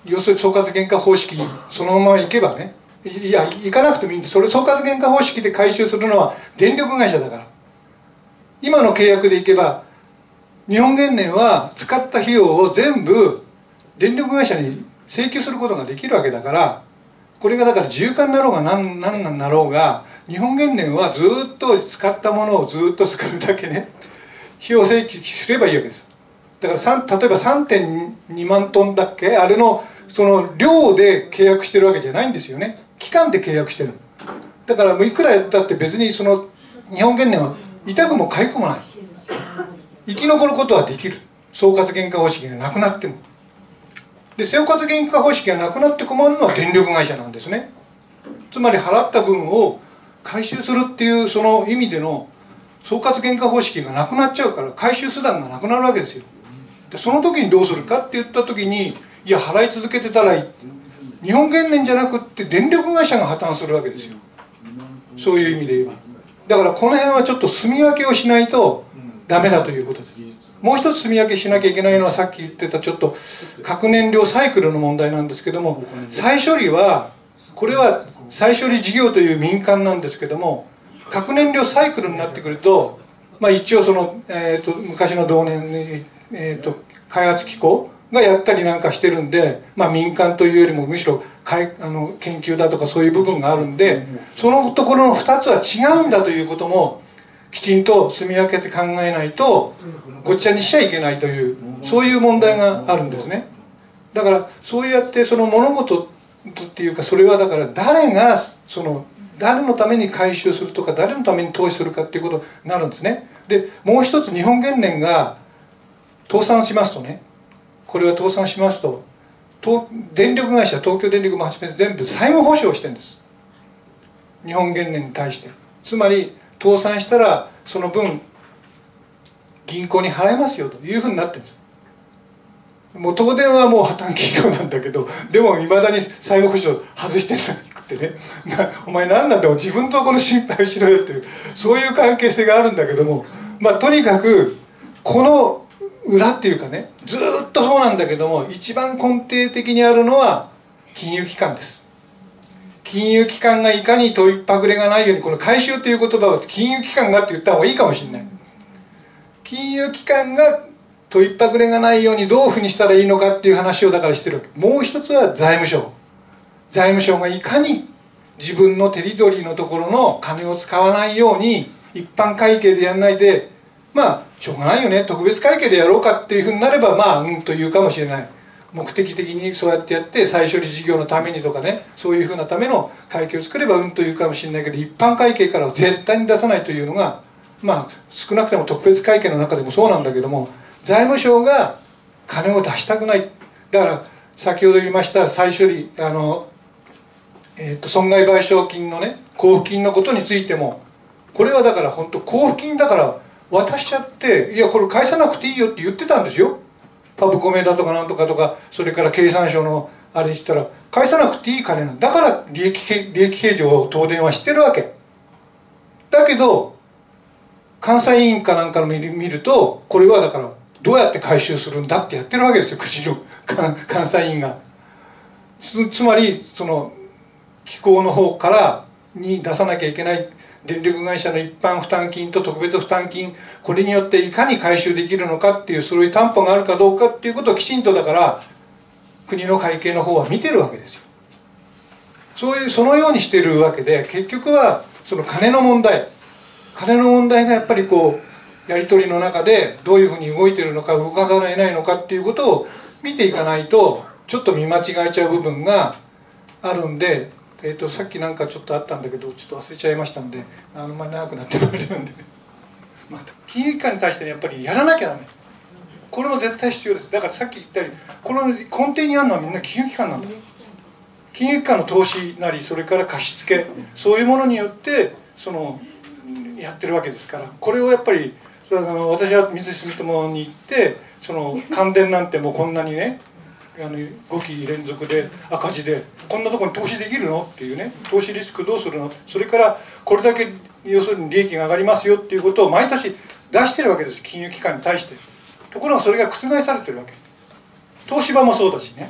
要するに総括原価方式そのままいけばね、いや行かなくてもいいんです。それ総括原価方式で回収するのは電力会社だから。今の契約でいけば日本原燃は使った費用を全部電力会社に請求することができるわけだから、これがだから自由化になろうが何何になろうが、日本原燃はずっと使ったものをずっと使うだけね、費用請求すればいいわけです。だから例えば さんてんにまんトンだっけ、あれのその量で契約してるわけじゃないんですよね。期間で契約してる。だからもういくらやったって別にその日本原燃は痛くも痒くもない。生き残ることはできる。総括原価方式がなくなっても。で総括原価方式がなくなって困るのは電力会社なんですね。つまり払った分を回収するっていうその意味での総括原価方式がなくなっちゃうから回収手段がなくなるわけですよ。でその時にどうするかって言った時に、いや払い続けてたらいい、日本原燃じゃなくって電力会社が破綻するわけですよ。そういう意味で言えば。だからこの辺はちょっと住み分けをしないとダメだということです。もう一つ住み分けしなきゃいけないのは、さっき言ってたちょっと核燃料サイクルの問題なんですけども、再処理はこれは再処理事業という民間なんですけども、核燃料サイクルになってくると、まあ、一応その、えー、と昔の同年、えー、と開発機構がやったりなんかしてるんで、まあ、民間というよりもむしろかいあの研究だとかそういう部分があるんで、そのところのふたつは違うんだということもきちんと住み分けて考えないとごっちゃにしちゃいけないという、そういう問題があるんですね。だからそうやってその物事っていうか、それはだから誰がその誰のために回収するとか誰のために投資するかっていうことになるんですね。でもう一つ、日本原燃が倒産しますとね、これは倒産しますと東電力会社、東京電力もはじめ全部債務保証をしてるんです、日本原燃に対して。つまり倒産したらその分銀行に払いますよというふうになってるんです。もう東電はもう破綻企業なんだけど、でもいまだに債務保証外してるのってね、お前何なんだよ、自分とこの心配をしろよっていう、そういう関係性があるんだけども、まあとにかくこの裏っていうかね、ずっとそうなんだけども、一番根底的にあるのは金融機関です。金融機関がいかに問いっぱぐれがないように、この回収という言葉を金融機関がって言った方がいいかもしれない。金融機関が問いっぱぐれがないようにどういうふうにしたらいいのかっていう話をだからしてるわけ。もう一つは財務省。財務省がいかに自分のテリトリーのところの金を使わないように一般会計でやんないで、まあしょうがないよね、特別会計でやろうかっていうふうになれば、まあうんというかもしれない。目的的にそうやってやって再処理事業のためにとかね、そういうふうなための会計を作ればうんというかもしれないけど、一般会計からは絶対に出さないというのが、まあ少なくとも特別会計の中でもそうなんだけども、財務省が金を出したくない。だから先ほど言いました再処理あの、えー、と損害賠償金のね交付金のことについても、これはだから本当交付金だから渡しちゃって、いやこれ返さなくていいよって言ってたんですよ。パブコメだとかなんとかとか、それから経産省のあれしたら返さなくていい金なんだから、利益利益計上を東電はしてるわけだけど、監査委員かなんかの見る見ると、これはだからどうやって回収するんだってやってるわけですよ、国の監査委員が。つ, つまりその機構の方からに出さなきゃいけない電力会社の一般負担金と特別負担金、これによっていかに回収できるのかっていう、そういう担保があるかどうかっていうことをきちんとだから国の会計の方は見てるわけですよ。そういうそのようにしてるわけで、結局はその金の問題金の問題がやっぱりこうやり取りの中でどういうふうに動いてるのか動かざるを得ないのかっていうことを見ていかないと、ちょっと見間違えちゃう部分があるんで、えー、とさっきなんかちょっとあったんだけどちょっと忘れちゃいましたんで、あんまり長くなってもらえるんで、また金融機関に対して、ね、やっぱりやらなきゃダメ。これも絶対必要です。だからさっき言ったように、この根底にあるのはみんな金融機関なんだ。金融機関の投資なり、それから貸し付け、そういうものによってそのやってるわけですから、これをやっぱりあの私は三井住友に行って、その関電なんてもうこんなにね、あのごき連続で赤字でこんなところに投資できるのっていうね、投資リスクどうするの、それからこれだけ要するに利益が上がりますよっていうことを毎年出してるわけです、金融機関に対して。ところがそれが覆されてるわけ。東芝もそうだしね、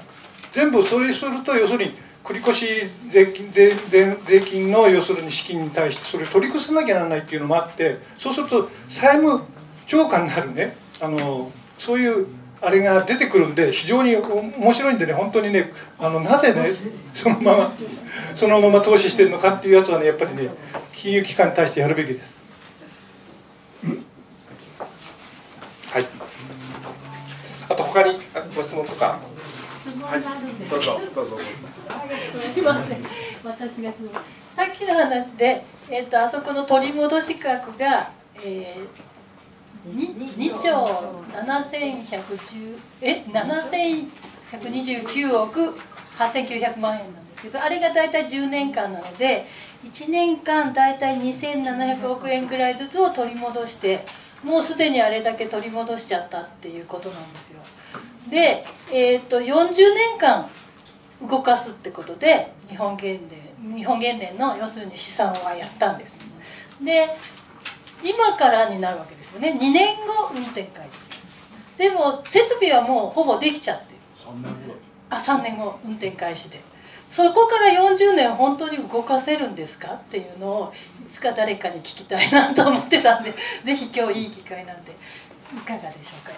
全部それすると要するに繰越税金、税税税金の要するに資金に対してそれを取り越さなきゃならないっていうのもあって、そうすると債務超過になるね、あのそういうあれが出てくるんで非常に面白いんでね、本当にね、あのなぜねそのままそのまま投資してるのかっていうやつはね、やっぱりね金融機関に対してやるべきです。 はい。あと他にご質問とか。 質問があるんですけど、 どうぞどうぞ。 すいません、私がすごいさっきの話で、えっとあそこの取り戻し額が、えー、にちょうななせんひゃくじゅうえななせんひゃくにじゅうきゅうおくはっせんきゅうひゃくまんえんなんですけど、あれがだいたいじゅうねんかんなのでいちねんかんだいたいにせんななひゃくおくえんぐらいずつを取り戻して、もうすでにあれだけ取り戻しちゃったっていうことなんですよ。で、えー、とよんじゅうねんかん動かすってことで日本原電日本原電の要するに試算はやったんです。で今からになるわけですよね。にねんご運転開始でも設備はもうほぼできちゃってる。さんねんごあさんねんご運転開始で、そこからよんじゅうねん本当に動かせるんですかっていうのをいつか誰かに聞きたいなと思ってたんで、ぜひ今日いい機会なんでいかがでしょうか。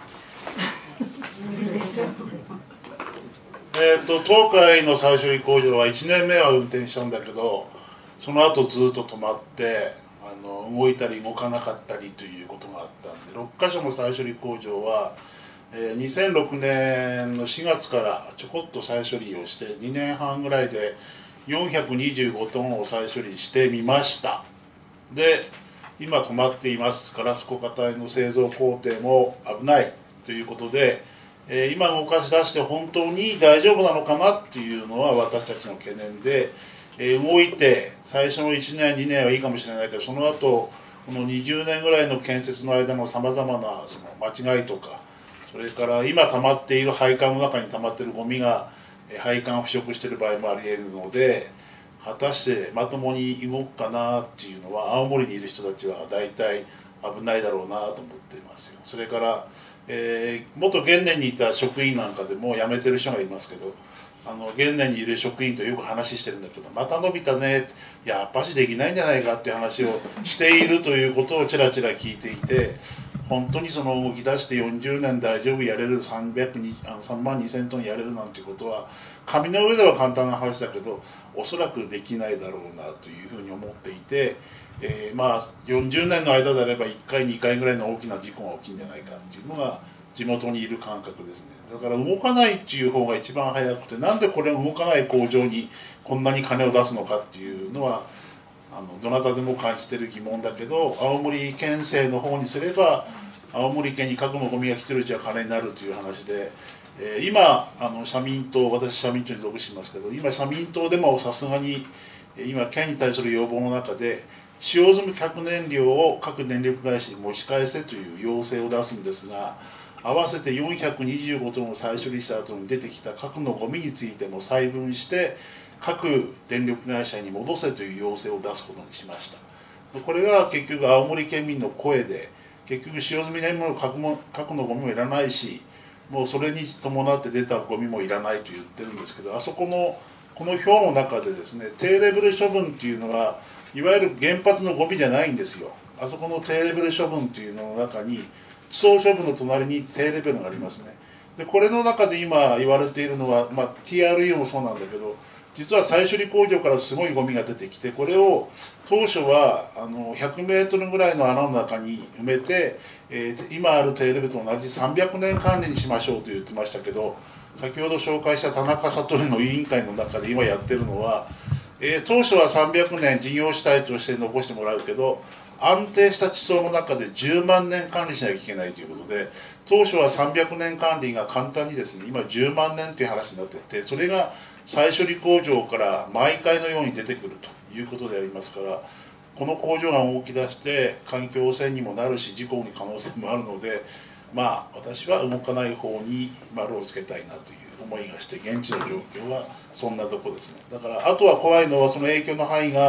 えー、と東海の再処理工場はいちねんめは運転したんだけど、その後ずっと止まってあの動いたり動かなかったりということがあったんで、ろっかしょの再処理工場は、えー、にせんろくねんのしがつからちょこっと再処理をしてにねんはんぐらいでよんひゃくにじゅうごトンを再処理してみました。で今止まっていますから、ガラス固化体の製造工程も危ないということで、えー、今動かし出して本当に大丈夫なのかなっていうのは私たちの懸念で、えー、動いて最初のいちねんにねんはいいかもしれないけど、その後このにじゅうねんぐらいの建設の間のさまざまなその間違いとか、それから今溜まっている配管の中に溜まっているゴミが配管を腐食している場合もありえるので、果たしてまともに動くかなっていうのは青森にいる人たちは大体危ないだろうなと思っていますよ。それからえー、元原燃にいた職員なんかでも辞めてる人がいますけど、あの原燃にいる職員とよく話してるんだけど、また伸びたね、やっぱしできないんじゃないかっていう話をしているということをちらちら聞いていて、本当にその動き出してよんじゅうねん大丈夫やれるさんまんにせんトンやれるなんていうことは紙の上では簡単な話だけどおそらくできないだろうなというふうに思っていて、えー、まあよんじゅうねんの間であればいっかいにかいぐらいの大きな事故が起きるんじゃないかっていうのが地元にいる感覚ですね。だから動かないっていう方が一番早くて、なんでこれ動かない工場にこんなに金を出すのかっていうのはあのどなたでも感じてる疑問だけど、青森県政の方にすれば青森県に核のゴミが来てるうちは金になるという話で、えー、今あの社民党、私社民党に属してますけど、今社民党でもさすがに今県に対する要望の中で使用済み核燃料を各電力会社に持ち返せという要請を出すんですが、合わせてよんひゃくにじゅうごトンを再処理した後に出てきた核のゴミについても細分して各電力会社に戻せという要請を出すことにしました。これが結局青森県民の声で、結局使用済み燃料の核も核のゴミもいらないし、もうそれに伴って出たゴミもいらないと言ってるんですけど、あそこのこの表の中でですね、低レベル処分っていうのがいわゆる原発のゴミじゃないんですよ。あそこの低レベル処分っていうのの中に地層処分の隣に低レベルがありますね。でこれの中で今言われているのは、まあ、ティーアールイー もそうなんだけど、実は再処理工場からすごいゴミが出てきて、これを当初はあのひゃくメートルぐらいの穴の中に埋めて、えー、今ある低レベルと同じさんびゃくねん管理にしましょうと言ってましたけど、先ほど紹介した田中悟の委員会の中で今やってるのは、えー、当初はさんびゃくねん事業主体として残してもらうけど、安定した地層の中でじゅうまんねん管理しなきゃいけないということで、当初はさんびゃくねん管理が簡単にですね、今じゅうまんねんという話になっていて、それが再処理工場から毎回のように出てくるということでありますから、この工場が動き出して環境汚染にもなるし事故に可能性もあるので、まあ私は動かない方に丸をつけたいなという思いがして、現地の状況はそんなとこですね。だからあとは怖いのはその影響の範囲が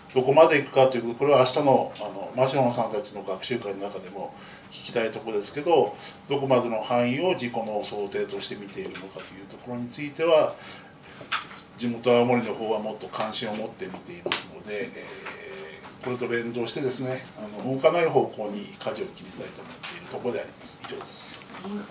どこまでいくかということ、これは明日のあのマシノンさんたちの学習会の中でも聞きたいところですけど、どこまでの範囲を事故の想定として見ているのかというところについては、地元青森の方はもっと関心を持って見ていますので、えー、これと連動してですね、あの動かない方向に舵を切りたいと思っているところであります。以上です。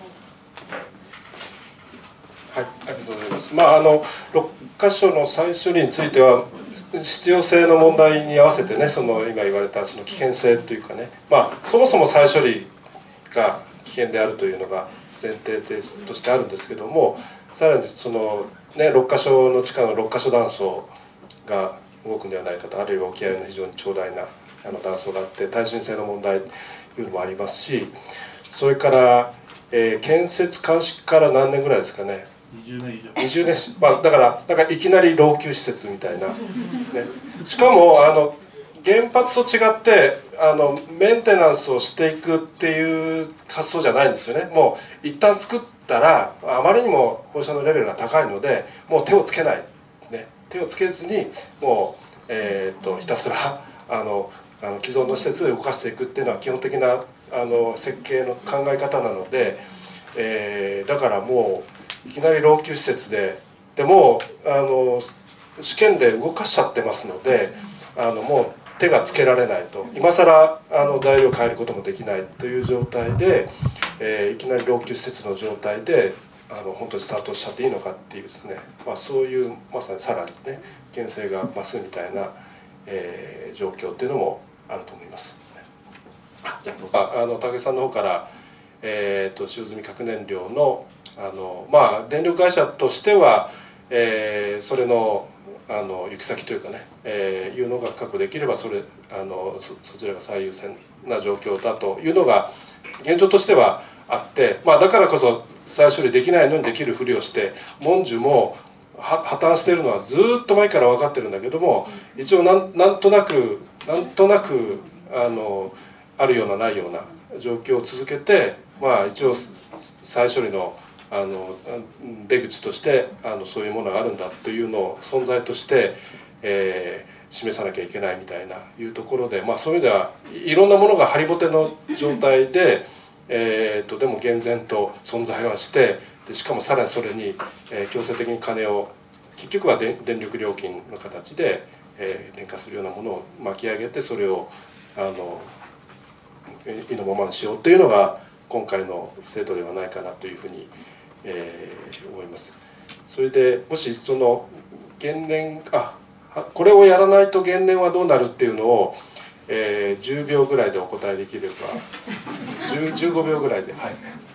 はい、ありがとうございます。まああのろっかしょの再処理については必要性の問題に合わせてね、その今言われたその危険性というかね、まあそもそも再処理が危険であるというのが前提としてあるんですけども、さらにそのねろっかしょの地下のろっかしょ断層が動くんではないかと、あるいは沖合の非常に長大なあの断層があって耐震性の問題というのもありますし、それから、えー、建設開始から何年ぐらいですかね。 にじゅうねん以上。 にじゅうねん、まあ、だからなんかいきなり老朽施設みたいな、ね、しかもあの原発と違ってあのメンテナンスをしていくっていう発想じゃないんですよね。もう一旦作ったらあまりにも放射能レベルが高いのでもう手をつけない、ね、手をつけずにもう、えー、っとひたすらあのあの既存の施設で動かしていくっていうのは基本的なあの設計の考え方なので、えー、だからもういきなり老朽施設ででもあの試験で動かしちゃってますので、あのもう手がつけられないと、今更あの材料を変えることもできないという状態で、えー、いきなり老朽施設の状態であの本当にスタートしちゃっていいのかっていうですね、まあ、そういうまさにさらにね危険性が増すみたいな、えー、状況っていうのもあると思います。じゃあ、あの武井さんの方から、えー、と使用済み核燃料のあのまあ電力会社としては、えー、それのあの行き先というかね、えー、いうのが確保できればそれあの そ, そちらが最優先な状況だというのが現状としてはあって、まあ、だからこそ再処理できないのにできるふりをして文殊も破綻しているのはずっと前から分かってるんだけども、一応なんなんとなくなんとなくあのあるようなないような状況を続けて、まあ、一応再処理のあの出口としてあのそういうものがあるんだというのを存在として、えー、示さなきゃいけないみたいないうところで、まあ、そういう意味ではいろんなものがハリボテの状態で、えー、とでも厳然と存在はしてでしかもさらにそれに、えー、強制的に金を結局はで電力料金の形で、えー、転嫁するようなものを巻き上げてそれをあの意のままにしようというのが今回の制度ではないかなというふうにえー、思います。それでもしその減燃あこれをやらないと減燃はどうなるっていうのを、えー、じゅうびょうぐらいでお答えできればじゅうごびょうぐらいで、はい、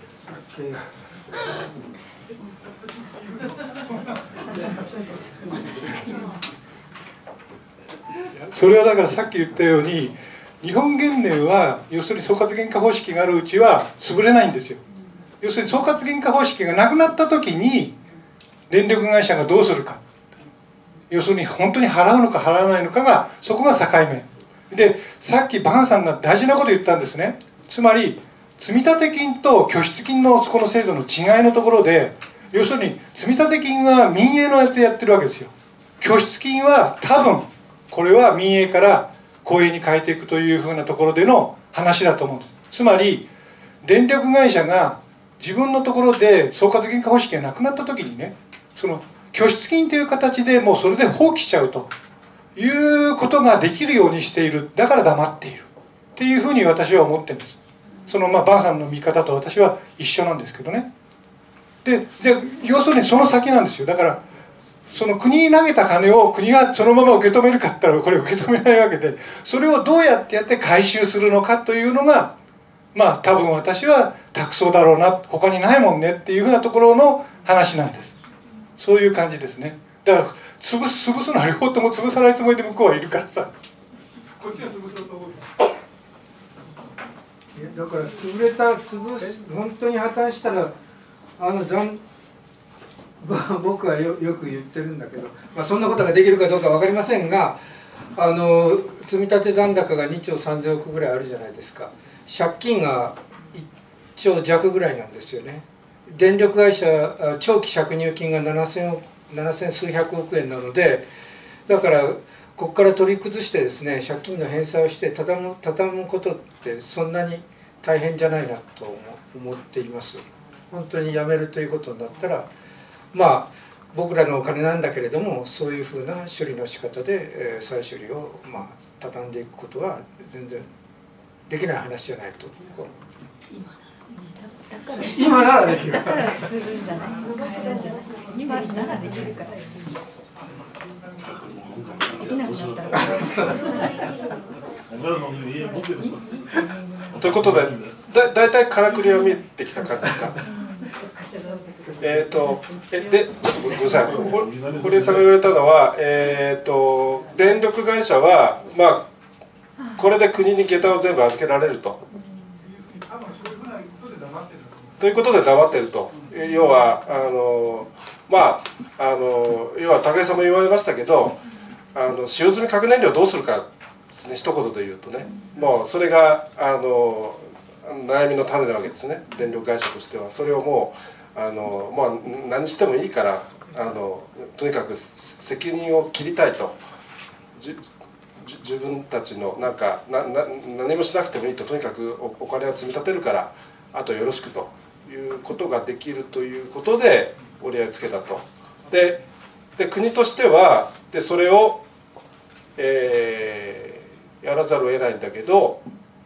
それはだからさっき言ったように日本原燃は要するに総括原価方式があるうちは潰れないんですよ。要するに総括原価方式がなくなった時に電力会社がどうするか、要するに本当に払うのか払わないのかがそこが境目で、さっきバンさんが大事なこと言ったんですね。つまり積立金と拠出金のこの制度の違いのところで、要するに積立金は民営のやつでやってるわけですよ。拠出金は多分これは民営から公営に変えていくというふうなところでの話だと思うんです。つまり電力会社が自分のところで総括原価方式がなくなった時にね、その拠出金という形でもうそれで放棄しちゃうということができるようにしている。だから黙っているっていうふうに私は思ってるんです。そのまあバンさんの見方と私は一緒なんですけどね。でじゃあ要するにその先なんですよ。だからその国に投げた金を国がそのまま受け止めるかって言ったらこれ受け止めないわけで、それをどうやってやって回収するのかというのがまあ多分私は託送だろうな、他にないもんねっていうふうなところの話なんです。そういう感じですね。だから潰す潰すのは両方とも潰さないつもりで向こうはいるからさ、こっちは潰そうと思う。 いやだから潰れた潰す本当に破綻したらあの残僕は よ, よく言ってるんだけど、まあ、そんなことができるかどうか分かりませんが、あの積立残高がにちょうさんぜんおくぐらいあるじゃないですか。借金がいっちょうじゃくぐらいなんですよね。電力会社長期借入金がななせんすうひゃくおくえんなので、だからここから取り崩してですね借金の返済をして畳む畳むことってそんなに大変じゃないなと思っています。本当に辞めるということになったらまあ僕らのお金なんだけれどもそういうふうな処理の仕方で、えー、再処理をまあ畳んでいくことは全然できない話じゃないと。今ならできる。 だからするんじゃない。今ならできるから。できなくなったら。 ということで、だだいたいからくりは見えてきた感じですか。えっとえでちょっとごめんなさい。堀江さんが言われたのは、えっと電力会社はまあこれで国に下駄を全部預けられると。ということで黙ってると。要はあのまああの要は武井さんも言われましたけど、あの使用済み核燃料をどうするかですね、一言で言うとね、もうそれがあの悩みの種なわけですね、電力会社としては。それをもうあの、まあ、何してもいいからあのとにかく責任を切りたいと。じ自分たちのなんかなな何もしなくてもいいと、とにかく お, お金を積み立てるからあとよろしくということができるということで折り合いをつけたと。でで国としてはでそれを、えー、やらざるを得ないんだけど、ど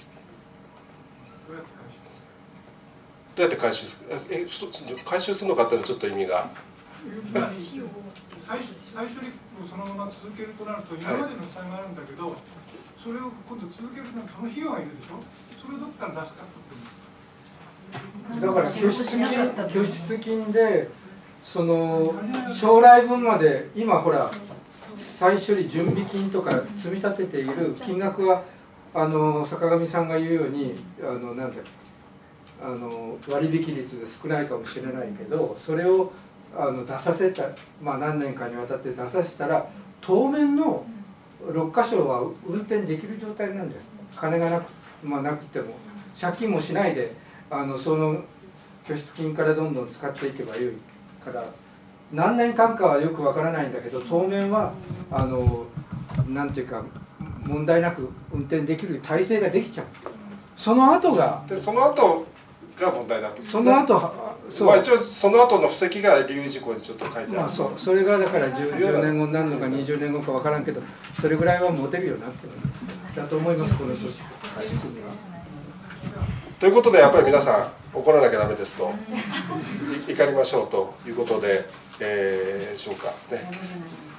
うやって回収するえ回収するのかっていうのはちょっと意味が。 再処理をそのまま続けるとなると今までの負債があるんだけど、はい、それを今度続けるのにその費用がいるでしょ。それをどっから出すかってだから拠出金拠出金でその将来分まで今ほら再処理準備金とか積み立てている金額はあの坂上さんが言うようにあのなんだあの割引率で少ないかもしれないけど、それをあの出させた、まあ、何年かにわたって出させたら当面のろっかしょは運転できる状態なんだよ。金がなく、まあ、なくても借金もしないであのその拠出金からどんどん使っていけばよいから何年間かはよくわからないんだけど当面はあのなんていうか問題なく運転できる体制ができちゃう。その後がでその後が問題だと。 その後まあ一応その後の布石が留意事項でちょっと書いてある。 まあそうそれがだから 10, じゅうねんごになるのかにじゅうねんごか分からんけどそれぐらいは持てるようになってるだと思いますこの組織は。 ということでやっぱり皆さん怒らなきゃダメですと怒りましょうということで、えー、しょうかですね。